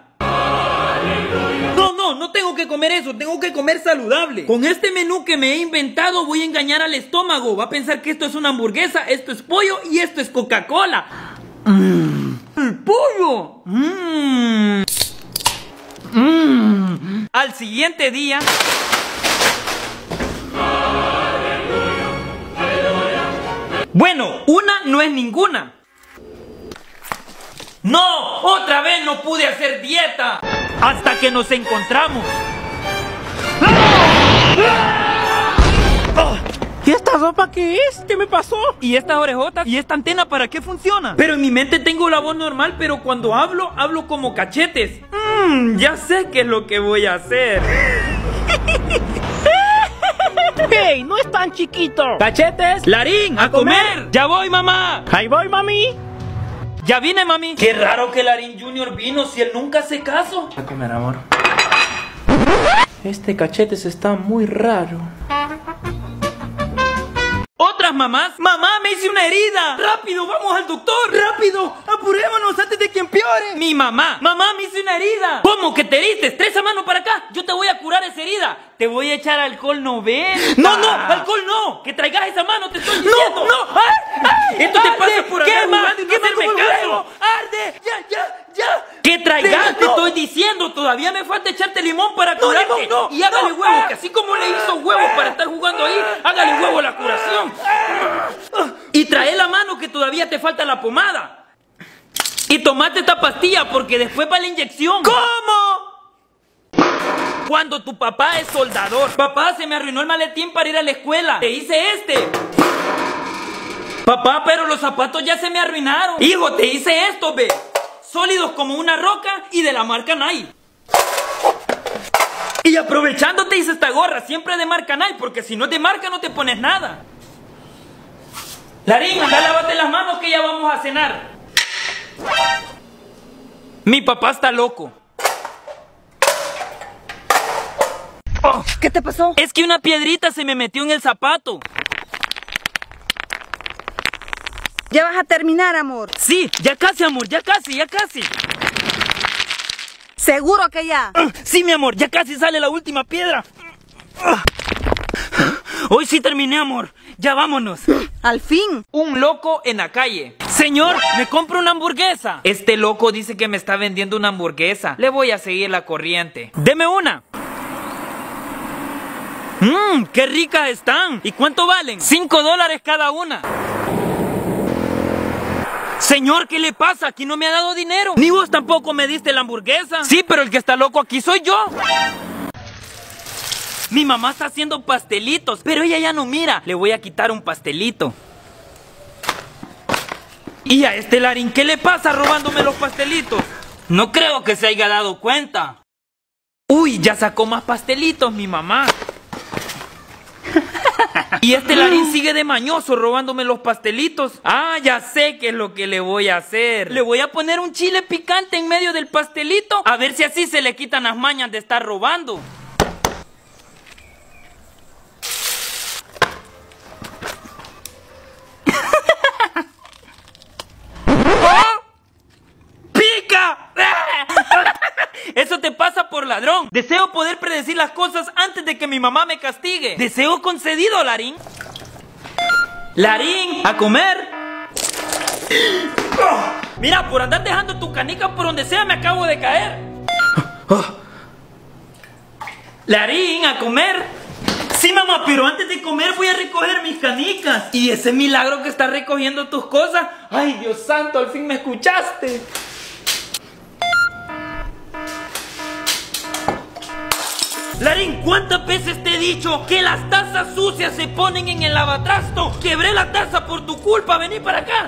No, no, no tengo que comer eso, tengo que comer saludable. Con este menú que me he inventado voy a engañar al estómago. Va a pensar que esto es una hamburguesa, esto es pollo y esto es Coca-Cola. Mm. ¡El pollo! Mm. Mm. Al siguiente día... Bueno, una no es ninguna. ¡No! ¡Otra vez no pude hacer dieta! Hasta que nos encontramos. ¿Y esta ropa qué es? ¿Qué me pasó? ¿Y estas orejotas? ¿Y esta antena para qué funciona? Pero en mi mente tengo la voz normal, pero cuando hablo, hablo como cachetes. Mmm, ya sé qué es lo que voy a hacer. ¡Hey! ¡No es tan chiquito! ¡Cachetes! ¡Larín! ¡A, a comer! comer! ¡Ya voy, mamá! ¡Ahí voy, mami! ¡Ya vine, mami! ¡Qué raro que Larín Junior vino si él nunca hace caso! A comer, amor. Este Cachetes está muy raro. ¿Otras mamás? ¡Mamá, me hice una herida! ¡Rápido, vamos al doctor! ¡Rápido! ¡Apurémonos antes de que empeore! ¡Mi mamá! ¡Mamá, me hice una herida! ¿Cómo que te heriste? ¡Tres a mano para acá! ¡Yo te voy a curar esa herida! ¡Te voy a echar alcohol noventa! ¡No, no! ¡Alcohol no! ¡Que traigas esa mano, te estoy diciendo! ¡No, no! ¡Ay, ay! ¡Esto te pasa por andar jugando y no hacerme caso! ¡Arde! ¡Ya, ya, ya! ¡Que traigas, te estoy diciendo! Todavía me falta echarte limón para curarte. No, limón, no, y hágale no, huevo, que así como le hizo huevos para estar jugando ahí, hágale huevo la curación. Y trae la mano que todavía te falta la pomada. Y tomate esta pastilla porque después va la inyección. ¿Cómo? Cuando tu papá es soldador. Papá, se me arruinó el maletín para ir a la escuela. Te hice este. Papá, pero los zapatos ya se me arruinaron. Hijo, te hice esto, ve. Sólidos como una roca y de la marca Nike. Y aprovechando te hice esta gorra, siempre de marca Nike, porque si no es de marca no te pones nada. Larín, anda, lávate las manos que ya vamos a cenar. Mi papá está loco. Oh, ¿qué te pasó? Es que una piedrita se me metió en el zapato. Ya vas a terminar, amor. Sí, ya casi, amor, ya casi, ya casi. ¿Seguro que ya? Uh, sí, mi amor, ya casi sale la última piedra. Uh. Hoy sí terminé, amor. Ya vámonos. Al fin. Un loco en la calle. Señor, ¿me compro una hamburguesa? Este loco dice que me está vendiendo una hamburguesa. Le voy a seguir la corriente. Deme una. Mmm, qué ricas están. ¿Y cuánto valen? Cinco dólares cada una. Señor, ¿qué le pasa? Aquí no me ha dado dinero. Ni vos tampoco me diste la hamburguesa. Sí, pero el que está loco aquí soy yo. Mi mamá está haciendo pastelitos, pero ella ya no mira. Le voy a quitar un pastelito. ¿Y a este Larín qué le pasa robándome los pastelitos? No creo que se haya dado cuenta. Uy, ya sacó más pastelitos mi mamá. Y este Larín sigue de mañoso robándome los pastelitos. Ah, ya sé qué es lo que le voy a hacer. Le voy a poner un chile picante en medio del pastelito, a ver si así se le quitan las mañas de estar robando. Eso te pasa por ladrón. Deseo poder predecir las cosas antes de que mi mamá me castigue. Deseo concedido, Larín. Larín, a comer. Oh, mira, por andar dejando tu canica por donde sea me acabo de caer. Oh. Larín, a comer. Sí, mamá, pero antes de comer voy a recoger mis canicas. Y ese milagro que estás recogiendo tus cosas. Ay, Dios santo, al fin me escuchaste. Larín, ¿cuántas veces te he dicho que las tazas sucias se ponen en el lavatrasto? Quebré la taza por tu culpa, vení para acá.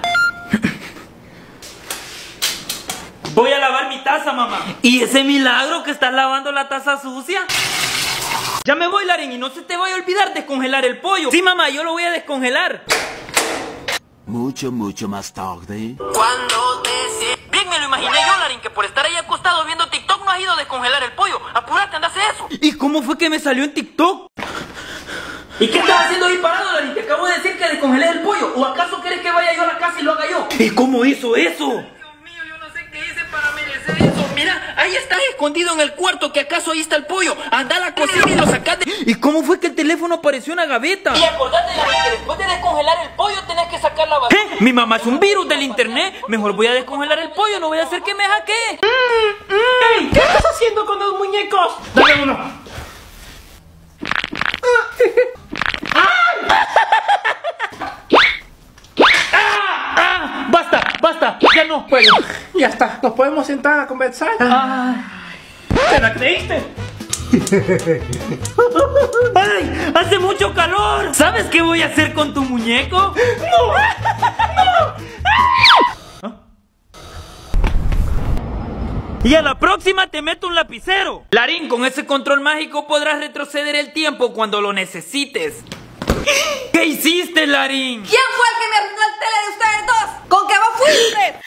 Voy a lavar mi taza, mamá. ¿Y ese milagro que estás lavando la taza sucia? Ya me voy, Larín, y no se te vaya a olvidar descongelar el pollo. Sí, mamá, yo lo voy a descongelar. Mucho, mucho más tarde. Cuando te sientes... Bien me lo imaginé yo, Larín, que por estar ahí acostado viendo TikTok no has ido a descongelar el pollo. Apúrate, anda a hacer eso. ¿Y cómo fue que me salió en TikTok? ¿Y qué estás haciendo ahí parado, Larín? Te acabo de decir que descongelé el pollo. ¿O acaso quieres que vaya yo a la casa y lo haga yo? ¿Y cómo hizo eso? Dios mío, yo no sé qué hice para merecer eso. Mira, ahí está escondido en el cuarto, que acaso ahí está el pollo. Anda a la cocina y lo sacaste. ¿Y cómo fue que el teléfono apareció en la gaveta? Y acordate, Larín, que después de descongelar el pollo tenés que sacar la basura. ¿Qué? Mi mamá es un virus del internet. Mejor voy a descongelar el pollo, no voy a hacer que me hackee. Mm, mm. Hey, ¿qué estás haciendo con los muñecos? Dale uno. ¡Ah! ¡Basta! ¡Basta! ¡Ya no puedo! Ya está, nos podemos sentar a conversar. Ah. ¿Te la creíste? ¡Ay! ¡Hace mucho calor! ¿Sabes qué voy a hacer con tu muñeco? ¡No! ¡No! ¿Ah? Y a la próxima te meto un lapicero. Larín, con ese control mágico podrás retroceder el tiempo cuando lo necesites. ¿Qué hiciste, Larín? ¿Quién fue el que me arruinó el tele de ustedes dos? ¿Con qué vos fuiste?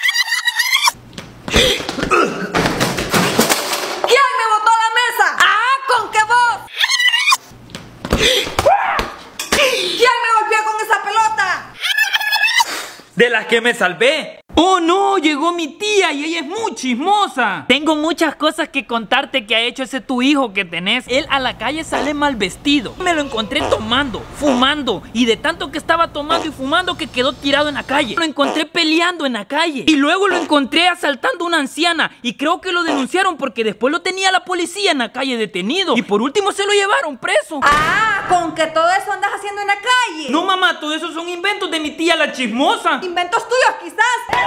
¿Quién me botó la mesa? ¡Ah! ¿Con qué vos? ¿Quién me golpeó con esa pelota? De las que me salvé. ¡Oh no! Llegó mi tía y ella es muy chismosa. Tengo muchas cosas que contarte que ha hecho ese tu hijo que tenés. Él a la calle sale mal vestido. Me lo encontré tomando, fumando, y de tanto que estaba tomando y fumando que quedó tirado en la calle. Lo encontré peleando en la calle. Y luego lo encontré asaltando a una anciana. Y creo que lo denunciaron porque después lo tenía la policía en la calle detenido. Y por último se lo llevaron preso. Ah, ¿con que todo eso andas haciendo en la calle? No, mamá, todo eso son inventos de mi tía la chismosa. Inventos tuyos, quizás.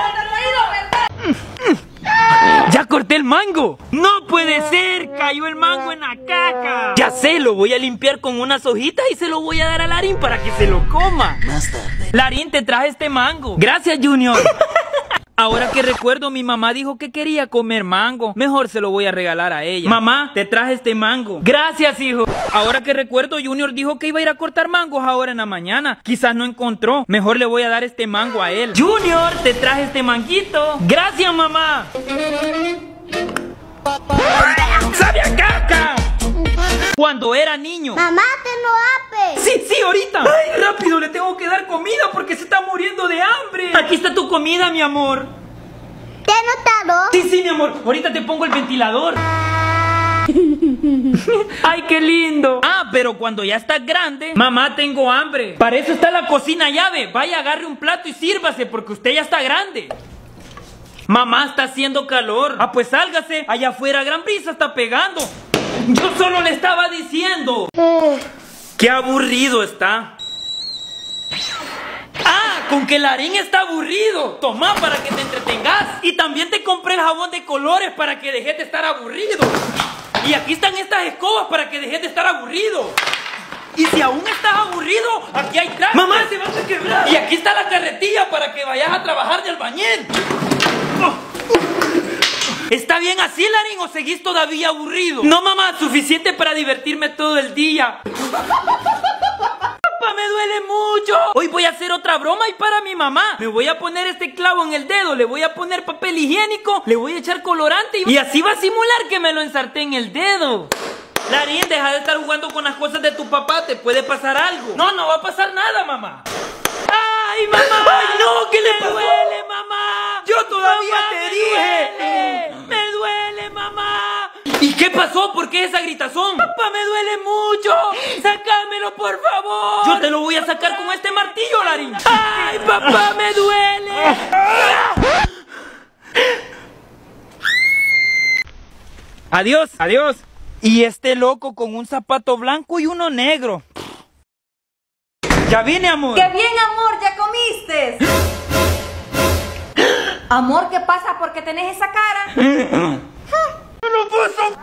¡Ya corté el mango! ¡No puede ser! ¡Cayó el mango en la caca! Ya sé, lo voy a limpiar con unas hojitas y se lo voy a dar a Larín para que se lo coma. Más tarde. Larín, te traje este mango. Gracias, Junior. Ahora que recuerdo, mi mamá dijo que quería comer mango. Mejor se lo voy a regalar a ella. Mamá, te traje este mango. Gracias, hijo. Ahora que recuerdo, Junior dijo que iba a ir a cortar mangos ahora en la mañana. Quizás no encontró. Mejor le voy a dar este mango a él. Junior, te traje este manguito. Gracias, mamá. ¡Sabe a caca! Cuando era niño. Mamá, te no apes. Sí, sí, ahorita. Ay, rápido, le tengo que dar comida porque se está muriendo de hambre. Aquí está tu comida, mi amor. ¿Te he notado? Sí, sí, mi amor. Ahorita te pongo el ventilador. Ay, qué lindo. Ah, pero cuando ya estás grande. Mamá, tengo hambre. Para eso está la cocina llave. Vaya, agarre un plato y sírvase porque usted ya está grande. Mamá, está haciendo calor. Ah, pues sálgase. Allá afuera gran brisa está pegando. Yo solo le estaba diciendo. Qué aburrido está. Ah, con que Larín está aburrido. Toma para que te entretengas. Y también te compré el jabón de colores para que dejes de estar aburrido. Y aquí están estas escobas para que dejes de estar aburrido. Y si aún estás aburrido, aquí hay trajes. Mamá, se vas a quebrar. Y aquí está la carretilla para que vayas a trabajar de albañil. ¿Está bien así, Larín, o seguís todavía aburrido? No, mamá, suficiente para divertirme todo el día. Papá, me duele mucho. Hoy voy a hacer otra broma y para mi mamá. Me voy a poner este clavo en el dedo, le voy a poner papel higiénico, le voy a echar colorante y, y así va a simular que me lo ensarté en el dedo. Larín, deja de estar jugando con las cosas de tu papá, te puede pasar algo. No, no va a pasar nada, mamá. ¡Ay, mamá! ¡Ay, no! ¿Qué le pasó? ¡Me duele, mamá! Yo todavía Mamá, te me dije. duele, ¡me duele, mamá! ¿Y qué pasó? ¿Por qué esa gritazón? ¡Papá, me duele mucho! ¡Sácamelo, por favor! Yo te lo voy a sacar con este martillo, Larín. ¡Ay, papá, me duele! Adiós, adiós. Y este loco con un zapato blanco y uno negro. Ya vine, amor. ¡Qué bien, amor! ¿Ya comiste? Amor, ¿qué pasa? ¿Por qué tenés esa cara? ¡No puedo!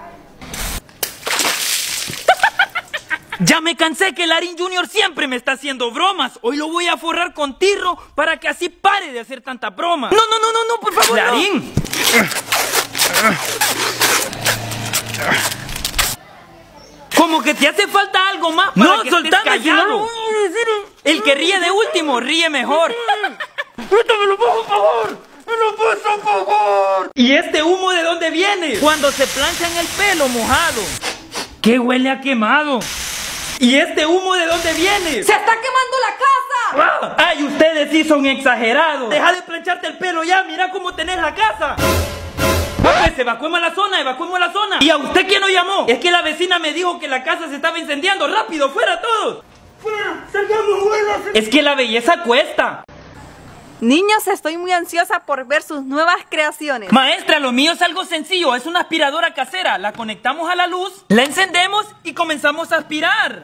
Ya me cansé que Larín Junior siempre me está haciendo bromas. Hoy lo voy a forrar con tirro para que así pare de hacer tanta broma. No, no, no, no, no, por favor. Larín. No. Como que te hace falta algo más para No, que soltame, estés callado. si no lo voy a decir. El que ríe de último ríe mejor. ¡Prétamelo, por favor! ¡Me lo puso, por favor! ¿Y este humo de dónde viene? Cuando se planchan el pelo mojado. ¿Qué huele a quemado? ¿Y este humo de dónde viene? ¡Se está quemando la casa! ¡Ay, ustedes sí son exagerados! Deja de plancharte el pelo ya, mira cómo tenés la casa. Pues evacuemos la zona, evacuemos la zona. ¿Y a usted quién lo llamó? Es que la vecina me dijo que la casa se estaba incendiando. ¡Rápido, fuera todos! ¡Fuera! ¡Salgamos, abuela! Es que la belleza cuesta. Niños, estoy muy ansiosa por ver sus nuevas creaciones. Maestra, lo mío es algo sencillo. Es una aspiradora casera. La conectamos a la luz, la encendemos y comenzamos a aspirar.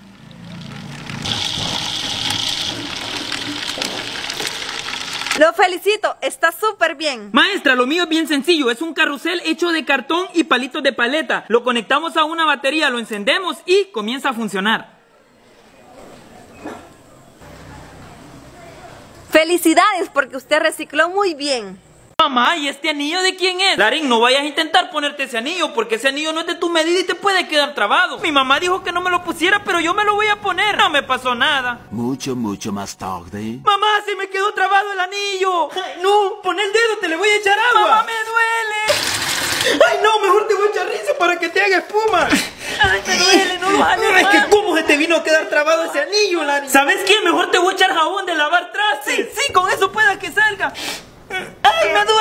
Lo felicito, está súper bien. Maestra, lo mío es bien sencillo. Es un carrusel hecho de cartón y palitos de paleta. Lo conectamos a una batería, lo encendemos y comienza a funcionar. Felicidades porque usted recicló muy bien. Mamá, ¿y este anillo de quién es? Larín, no vayas a intentar ponerte ese anillo porque ese anillo no es de tu medida y te puede quedar trabado. Mi mamá dijo que no me lo pusiera, pero yo me lo voy a poner. No me pasó nada. Mucho, mucho más tarde. Mamá, se me quedó trabado el anillo. Ay, no, pon el dedo, te le voy a echar agua. Mamá, me duele. ¡Ay, no! Mejor te voy a echar risa para que te haga espuma. Ay, me duele, no lo hagas. Es que cómo se te vino a quedar trabado ese anillo, Larín. ¿Sabes qué? Mejor te voy a echar jabón de lavar trastes. Sí, sí, con eso pueda que salga. ¡Ay, me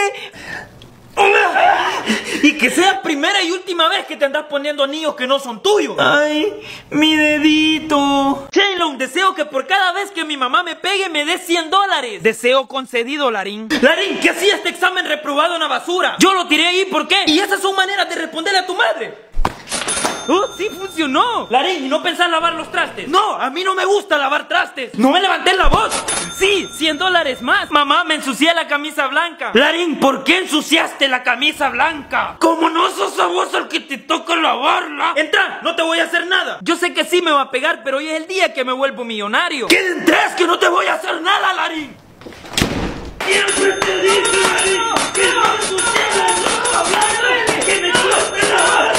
duele! Y que sea primera y última vez que te andas poniendo anillos que no son tuyos. ¡Ay, mi dedito! Shaylon, deseo que por cada vez que mi mamá me pegue me dé cien dólares. Deseo concedido, Larín. Larín, ¿qué hacía este examen reprobado en la basura? Yo lo tiré ahí, ¿por qué? Y esas son maneras de responderle a tu madre. ¡Oh, sí funcionó! Larín, ¿y no pensás lavar los trastes? No, a mí no me gusta lavar trastes. ¡No me levanté la voz! Sí, cien dólares más. Mamá, me ensucié la camisa blanca. Larín, ¿por qué ensuciaste la camisa blanca? Como no sos a vos el que te toca lavarla. Entra, no te voy a hacer nada. Yo sé que sí me va a pegar, pero hoy es el día que me vuelvo millonario. ¡Queden tres que no te voy a hacer nada, Larín! ¡Siempre te dije, Larín, que no ensucias la blanca, que me cueste lavar!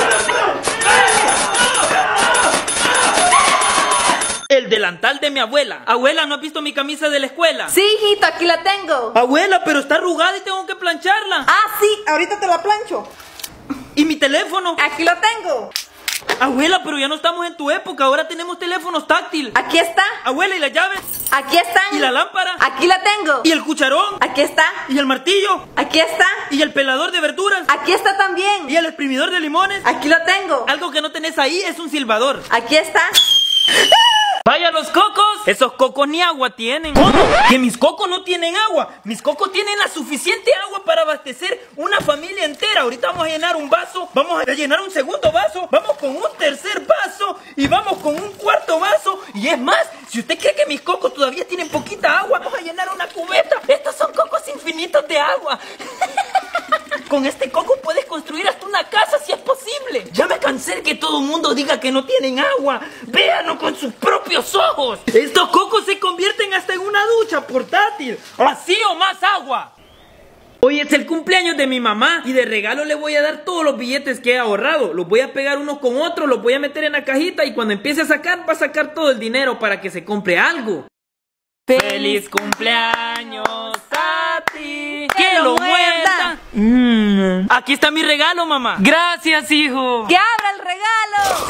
El delantal de mi abuela. Abuela, ¿no has visto mi camisa de la escuela? Sí, hijito, aquí la tengo. Abuela, pero está arrugada y tengo que plancharla. Ah, sí, ahorita te la plancho. ¿Y mi teléfono? Aquí lo tengo. Abuela, pero ya no estamos en tu época, ahora tenemos teléfonos táctiles. Aquí está. Abuela, ¿y las llaves? Aquí están. ¿Y la lámpara? Aquí la tengo. ¿Y el cucharón? Aquí está. ¿Y el martillo? Aquí está. ¿Y el pelador de verduras? Aquí está también. ¿Y el exprimidor de limones? Aquí lo tengo. Algo que no tenés ahí es un silbador. Aquí está. ¡Vaya los cocos! Esos cocos ni agua tienen. ¿Cómo? ¿Que mis cocos no tienen agua? Mis cocos tienen la suficiente agua para abastecer una familia entera. Ahorita vamos a llenar un vaso, vamos a llenar un segundo vaso, vamos con un tercer vaso y vamos con un cuarto vaso. Y es más, si usted cree que mis cocos todavía tienen poquita agua, vamos a llenar una cubeta. Estos son cocos infinitos de agua. Con este coco puedes construir hasta una casa si es posible. increíble. Ya me cansé de que todo el mundo diga que no tienen agua. Véanlo con sus propios ojos. Estos cocos se convierten hasta en una ducha portátil. Así o más agua. Hoy es el cumpleaños de mi mamá y de regalo le voy a dar todos los billetes que he ahorrado. Los voy a pegar unos con otros, los voy a meter en la cajita y cuando empiece a sacar, va a sacar todo el dinero para que se compre algo. ¡Feliz cumpleaños a ti! ¡Que lo muerda! Mm. Aquí está mi regalo, mamá. Gracias, hijo. ¡Que abra el regalo!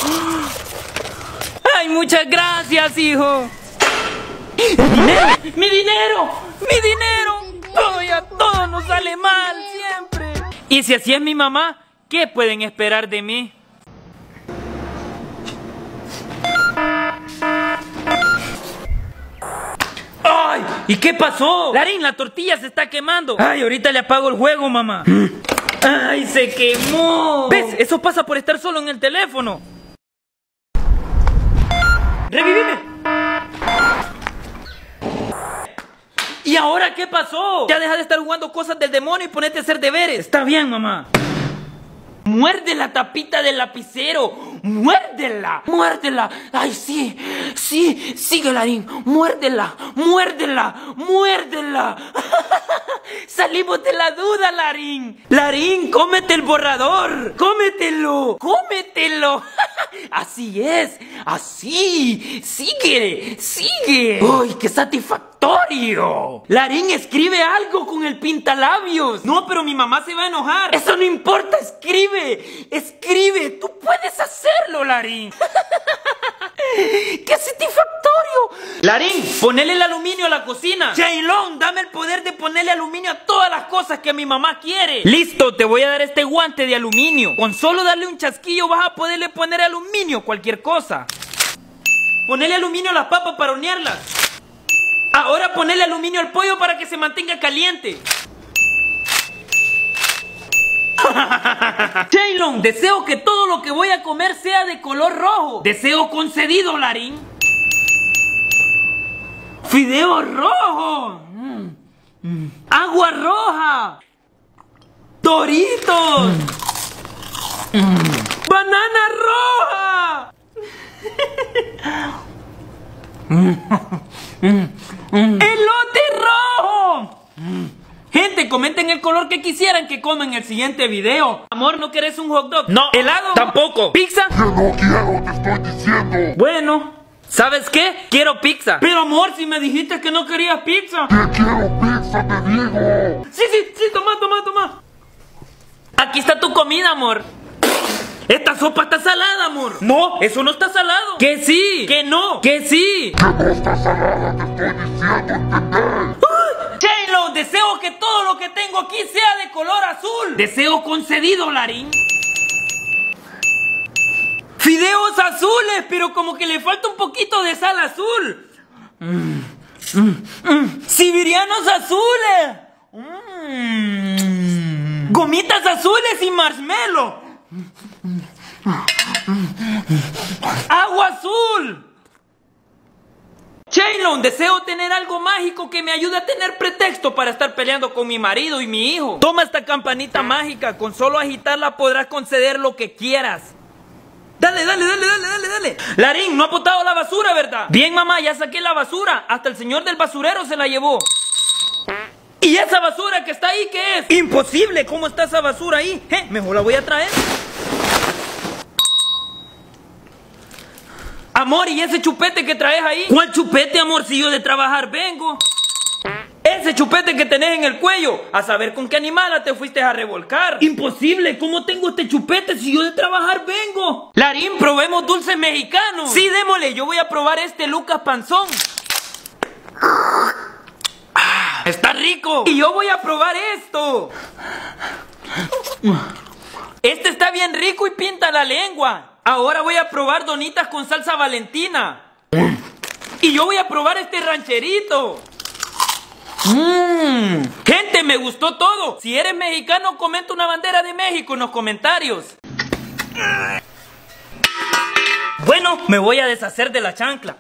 ¡Ay, muchas gracias, hijo! ¡El dinero! ¡Mi dinero! ¡Mi dinero! Todo y a todo nos sale mal siempre. Y si así es mi mamá, ¿qué pueden esperar de mí? ¡Ay! ¿Y qué pasó? Larín, la tortilla se está quemando. Ay, ahorita le apago el juego, mamá. ¡Ay, se quemó! ¿Ves? Eso pasa por estar solo en el teléfono. ¡Revivime! ¿Y ahora qué pasó? Ya deja de estar jugando cosas del demonio y ponete a hacer deberes. Está bien, mamá. Muerde la tapita del lapicero. Muérdela. Muérdela. Ay, sí. Sí. Sigue, Larín. Muérdela. Muérdela. Muérdela. Salimos de la duda, Larín. Larín, cómete el borrador. Cómetelo. Cómetelo. Así es. Así. Sigue. Sigue. Uy, qué satisfactorio. Larín, escribe algo con el pintalabios. No, pero mi mamá se va a enojar. Eso no importa. Escribe. Escribe. Tú puedes hacerlo, Larín. ¡Qué satisfactorio! Larín, ponele el aluminio a la cocina. Jaylon, dame el poder de ponerle aluminio a todas las cosas que mi mamá quiere. Listo, te voy a dar este guante de aluminio. Con solo darle un chasquillo vas a poderle poner aluminio a cualquier cosa. Ponele aluminio a las papas para hornearlas. Ahora ponele aluminio al pollo para que se mantenga caliente. Jaylon, deseo que todo lo que voy a comer sea de color rojo. Deseo concedido, Larín. Fideo rojo. Mm. Mm. Agua roja. Doritos. Mm. Banana roja. Elote rojo. Gente, comenten el color que quisieran que coman en el siguiente video. Amor, ¿no querés un hot dog? No. ¿Helado? Tampoco. ¿Pizza? Yo no quiero, te estoy diciendo. Bueno, ¿sabes qué? Quiero pizza. Pero amor, si me dijiste que no querías pizza. Que quiero pizza, te digo. Sí, sí, sí, toma, toma, toma. Aquí está tu comida, amor. Esta sopa está salada, amor. No, eso no está salado. Que sí, que no, que sí. Que no está salada, te estoy diciendo, ¿entendés? Jaylon, deseo que todo lo que tengo aquí sea de color azul. Deseo concedido, Larín. Fideos azules, pero como que le falta un poquito de sal azul. Mm, mm, mm. Siberianos azules. Mm. Gomitas azules y marshmallow. Agua azul. Jaylon, deseo tener algo mágico que me ayude a tener pretexto para estar peleando con mi marido y mi hijo. Toma esta campanita mágica, con solo agitarla podrás conceder lo que quieras. Dale, dale, dale, dale, dale, dale. Larín, no ha botado la basura, ¿verdad? Bien, mamá, ya saqué la basura. Hasta el señor del basurero se la llevó. ¿Y esa basura que está ahí qué es? Imposible, ¿cómo está esa basura ahí? ¿Eh? Mejor la voy a traer. Amor, ¿y ese chupete que traes ahí? ¿Cuál chupete, amor? Si yo de trabajar vengo. Ese chupete que tenés en el cuello, a saber con qué animala te fuiste a revolcar. Imposible, ¿cómo tengo este chupete si yo de trabajar vengo? Larín, probemos dulces mexicanos. Sí, démosle, yo voy a probar este Lucas Panzón. Ah, está rico. Y yo voy a probar esto. Este está bien rico y pinta la lengua. Ahora voy a probar donitas con salsa Valentina. Y yo voy a probar este rancherito. Mmm. Gente, me gustó todo. Si eres mexicano, comenta una bandera de México en los comentarios. Bueno, me voy a deshacer de la chancla.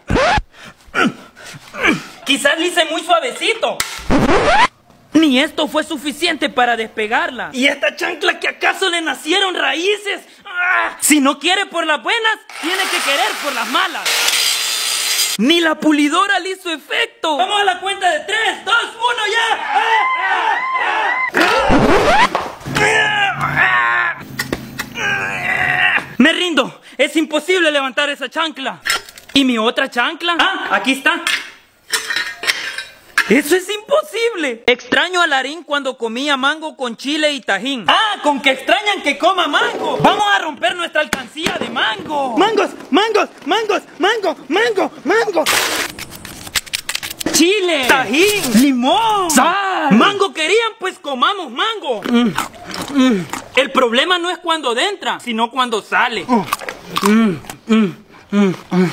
Quizás le hice muy suavecito. Ni esto fue suficiente para despegarla. ¿Y esta chancla que acaso le nacieron raíces? Si no quiere por las buenas, tiene que querer por las malas. Ni la pulidora le hizo efecto. Vamos a la cuenta de tres, dos, uno, ya. Me rindo. Es imposible levantar esa chancla. ¿Y mi otra chancla? Ah, aquí está. ¡Eso es imposible! Extraño a Larín cuando comía mango con chile y tajín. ¡Ah! ¡Con que extrañan que coma mango! ¡Vamos a romper nuestra alcancía de mango! ¡Mangos! ¡Mangos! ¡Mangos! ¡Mango! ¡Mango! ¡Mango! ¡Chile! ¡Tajín! ¡Limón! ¡Sal! ¡Mango querían! Pues comamos mango. Mm. Mm. El problema no es cuando entra, sino cuando sale. Oh. Mm. Mm. Mm. Mm.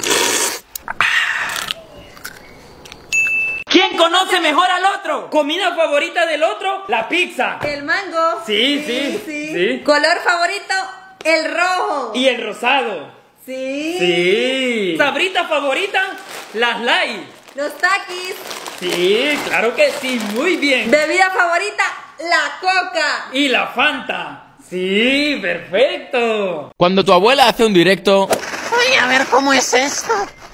¿Quién conoce mejor al otro? ¿Comida favorita del otro? La pizza. El mango. Sí, sí, sí. Color favorito, el rojo. Y el rosado. Sí. Sí. ¿Sabrita favorita? Las light. Los taquis. Sí, claro que sí, muy bien. Bebida favorita, la coca. Y la Fanta. Sí, perfecto. Cuando tu abuela hace un directo... Voy a ver cómo es esto.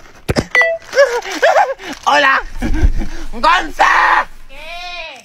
¡Hola! ¡Gonza! ¿Qué?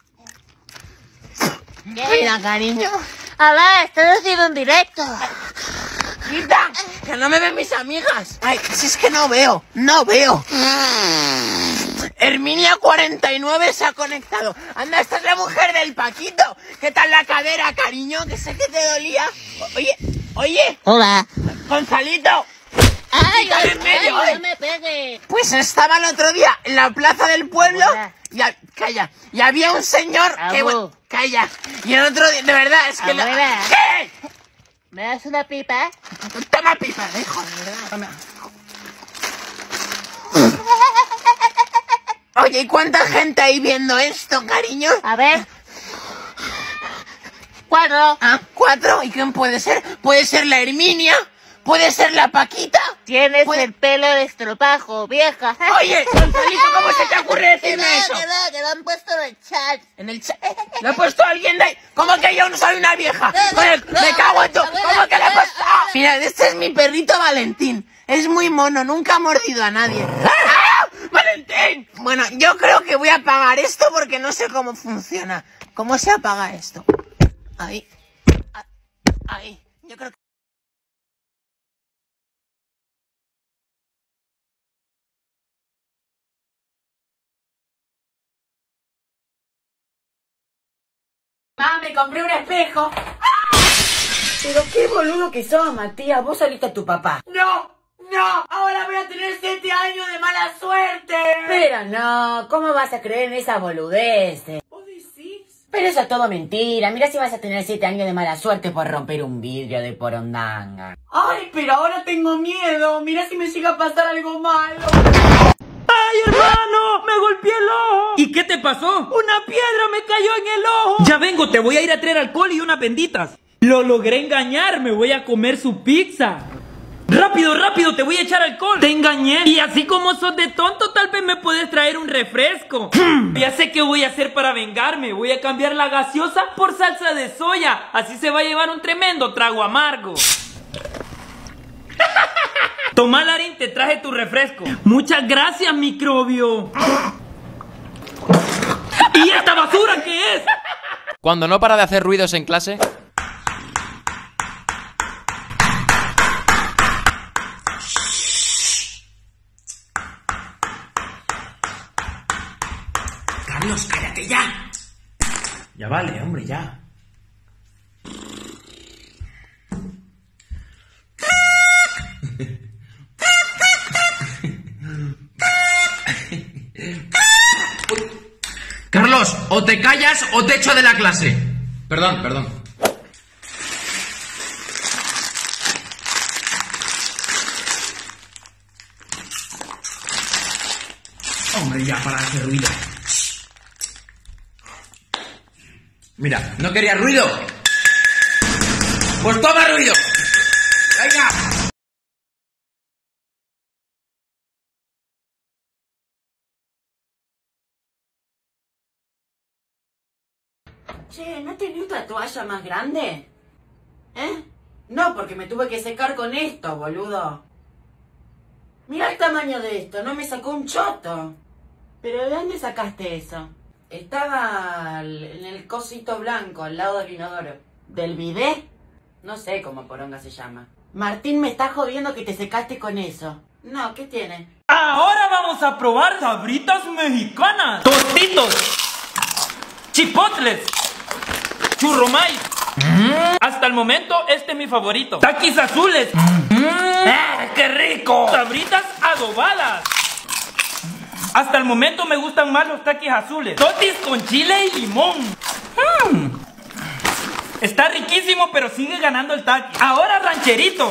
Mira, cariño. A ver, estoy haciendo un directo. ¡Quita! ¡Que no me ven mis amigas! Ay, si es que no veo, no veo. Herminia cuarenta y nueve se ha conectado. Anda, esta es la mujer del Paquito. ¿Qué tal la cadera, cariño? Que sé que te dolía. Oye, oye. Hola. Gonzalito. ¡Ay, ay, en medio, ay, ay. no me pegue! Pues estaba el otro día en la plaza del pueblo. Abuela. Y a- calla. Y había un señor que... Abu. bueno, calla. Y el otro día, de verdad, es que... la- Abuela. ¿Qué? ¿Me das una pipa? Toma pipa, hijo, de verdad. Toma. Oye, ¿y cuánta gente hay viendo esto, cariño? A ver. Cuatro. Ah, ¿cuatro? ¿Y quién puede ser? ¿Puede ser la Herminia? ¿Puede ser la Paquita? Tienes Pues- el pelo de estropajo, vieja. Oye, Gonzalito, ¿cómo se te ocurre Que decirme no, eso? que no, que lo han puesto en el chat. En el chat. ¿Le ha puesto alguien de ahí? ¿Cómo que yo no soy una vieja? No, no, Oye, no, me cago en tu... abuela, ¿Cómo que le ha abuela, puesto? abuela. Mira, este es mi perrito Valentín. Es muy mono, nunca ha mordido a nadie. ¡Ah! ¡Valentín! Bueno, yo creo que voy a apagar esto porque no sé cómo funciona. ¿Cómo se apaga esto? Ahí. Ah, ahí. Yo creo que... Mamá, me compré un espejo. Pero qué boludo que sos, Matías. Vos solita a tu papá. No, no. Ahora voy a tener siete años de mala suerte. Pero no, ¿cómo vas a creer en esa boludez? ¿Vos decís? Pero eso es todo mentira. Mira si vas a tener siete años de mala suerte por romper un vidrio de porondanga. Ay, pero ahora tengo miedo. Mira si me llega a pasar algo malo. ¡Ay, hermano! ¡Me golpeé el ojo! ¿Y qué te pasó? ¡Una piedra me cayó en el ojo! Ya vengo, te voy a ir a traer alcohol y unas benditas. Lo logré engañar, me voy a comer su pizza. ¡Rápido, rápido! Te voy a echar alcohol. Te engañé. Y así como sos de tonto, tal vez me puedes traer un refresco. Ya sé qué voy a hacer para vengarme. Voy a cambiar la gaseosa por salsa de soya. Así se va a llevar un tremendo trago amargo. Toma, Larín, te traje tu refresco. Muchas gracias, microbio. ¿Y esta basura qué es? Cuando no para de hacer ruidos en clase... Carlos, cállate ya. Ya vale, hombre, ya. Carlos, o te callas o te echo de la clase. Perdón, perdón. Hombre, ya, para hacer ruido. Mira, ¿no querías ruido? Pues toma ruido. Venga. Che, ¿no tenés otra toalla más grande? ¿Eh? No, porque me tuve que secar con esto, boludo. Mira el tamaño de esto, no me sacó un choto. ¿Pero de dónde sacaste eso? Estaba en el cosito blanco, al lado del inodoro. ¿Del bidet? No sé cómo poronga se llama. Martín, me está jodiendo que te secaste con eso. No, ¿qué tiene? Ahora vamos a probar sabritas mexicanas. Tostitos. Chipotles. Churrumais. Mm. Hasta el momento este es mi favorito. Taquis azules. Mm. ¡Eh, qué rico! Sabritas adobadas. Hasta el momento me gustan más los taquis azules. Totis con chile y limón. Mm. Está riquísimo, pero sigue ganando el taqui. Ahora rancherito.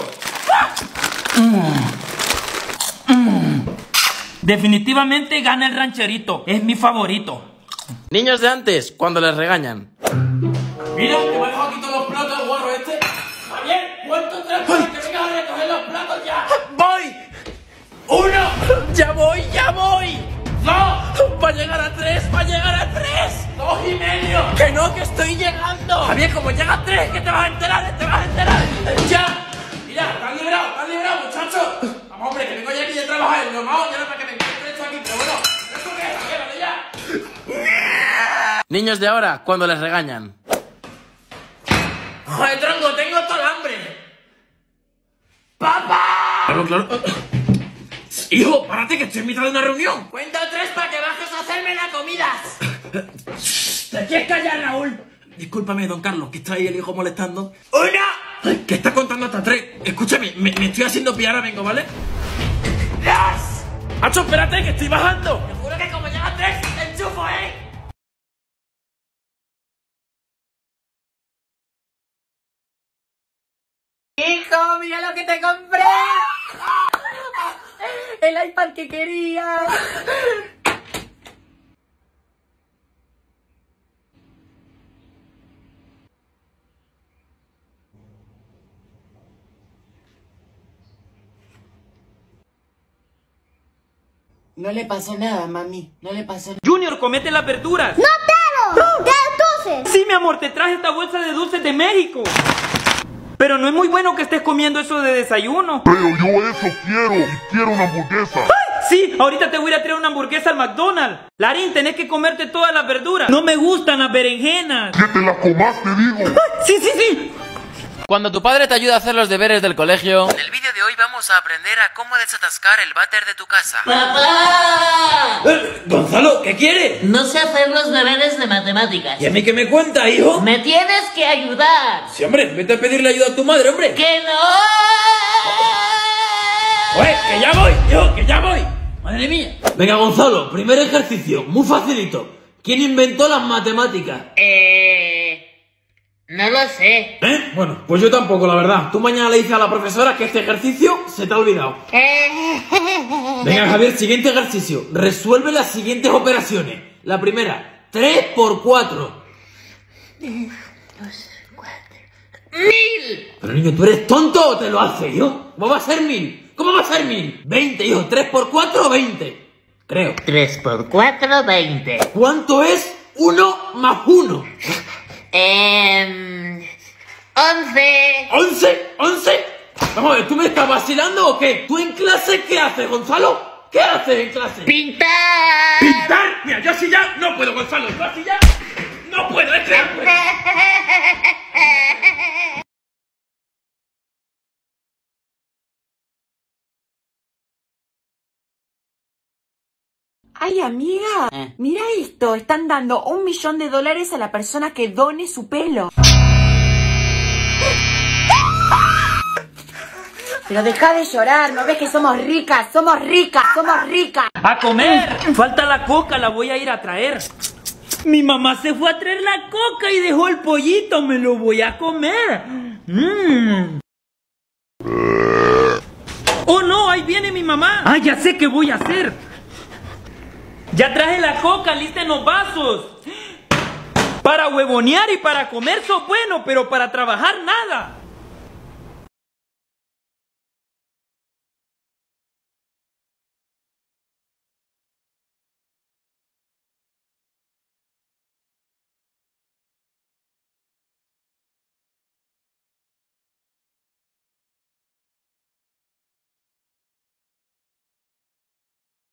Mm. Mm. Definitivamente gana el rancherito. Es mi favorito. Niños de antes, cuando les regañan. Mira, que me ha dejado aquí todos los platos el guarro este. Javier, ¿cuánto tres para que vengas a recoger los platos ya? ¡Voy! ¡Uno! ¡Ya voy, ya voy! ¡Dos! ¡Va a llegar a tres! ¡Va a llegar a tres! ¡Dos y medio! ¡Que no, que estoy llegando! Javier, como llega a tres, que te vas a enterar, te vas a enterar. ¡Ya! Mira, están liberados, están liberados, muchachos. Vamos, hombre, que vengo ya aquí de trabajar. Lo más ya no para que me encuentre esto aquí, pero bueno, ¿esto qué es? Javier, vale ya. Niños de ahora, cuando les regañan. Joder, tronco, tengo todo el hambre. ¡Papá! Claro, claro. Hijo, párate que estoy en mitad de una reunión. Cuenta tres para que bajes a hacerme la comida. ¿Te quieres callar, Raúl? Discúlpame, don Carlos, que está ahí el hijo molestando. ¡Una! Que está contando hasta tres. Escúchame, me, me estoy haciendo pie, ahora vengo, ¿vale? ¡Dos! ¡Hacho, espérate, que estoy bajando! Te juro que como llega a tres, te enchufo, ¿eh? Hijo, mira lo que te compré. El iPad que quería. No le pasó nada, mami. No le pasó nada. Junior, comete las verduras. ¡No quiero! ¡De dulces! Sí, mi amor, te traje esta bolsa de dulces de México. Pero no es muy bueno que estés comiendo eso de desayuno. Pero yo eso quiero, y quiero una hamburguesa. ¡Ay! Sí, ahorita te voy a ir a traer una hamburguesa al McDonald's. Larín, tenés que comerte todas las verduras. No me gustan las berenjenas. Que te las comas, te digo. ¡Ay! Sí, sí, sí. Cuando tu padre te ayuda a hacer los deberes del colegio. En el vídeo de hoy vamos a aprender a cómo desatascar el váter de tu casa. ¡Papá! Eh, Gonzalo, ¿qué quieres? No sé hacer los deberes de matemáticas. ¿Y a mí qué me cuentas, hijo? ¡Me tienes que ayudar! Sí, hombre, vete a pedirle ayuda a tu madre, hombre. ¡Que no! ¡Oye, que ya voy, hijo, que ya voy! Madre mía. Venga, Gonzalo, primer ejercicio, muy facilito. ¿Quién inventó las matemáticas? Eh... No lo sé. ¿Eh? Bueno, pues yo tampoco, la verdad. Tú mañana le dices a la profesora que este ejercicio se te ha olvidado. Venga, Javier, siguiente ejercicio. Resuelve las siguientes operaciones. La primera, tres por cuatro. Dos, cuatro... ¡Mil! Pero niño, ¿tú eres tonto o te lo haces, hijo? ¿Cómo va a ser mil? ¿Cómo va a ser mil? Veinte, hijo. Tres por cuatro, veinte. Creo. Tres por cuatro, veinte. ¿Cuánto es uno más uno? Eh... Once. ¿Once? ¿Once? Vamos a ver, ¿tú me estás vacilando o qué? ¿Tú en clase qué haces, Gonzalo? ¿Qué haces en clase? ¡Pintar! ¿Pintar? Mira, yo así ya no puedo, Gonzalo. Yo así ya no puedo, es que no puedo. Ay, amiga, Eh. mira esto. Están dando un millón de dólares a la persona que done su pelo. Pero deja de llorar, ¿no ves que somos ricas? Somos ricas, somos ricas. ¡A comer! Falta la coca, la voy a ir a traer. Mi mamá se fue a traer la coca y dejó el pollito. Me lo voy a comer. Mm. ¡Oh, no! Ahí viene mi mamá. ¡Ah, ya sé qué voy a hacer! Ya traje la coca, lista en los vasos. Para huevonear y para comer sos bueno, pero para trabajar nada.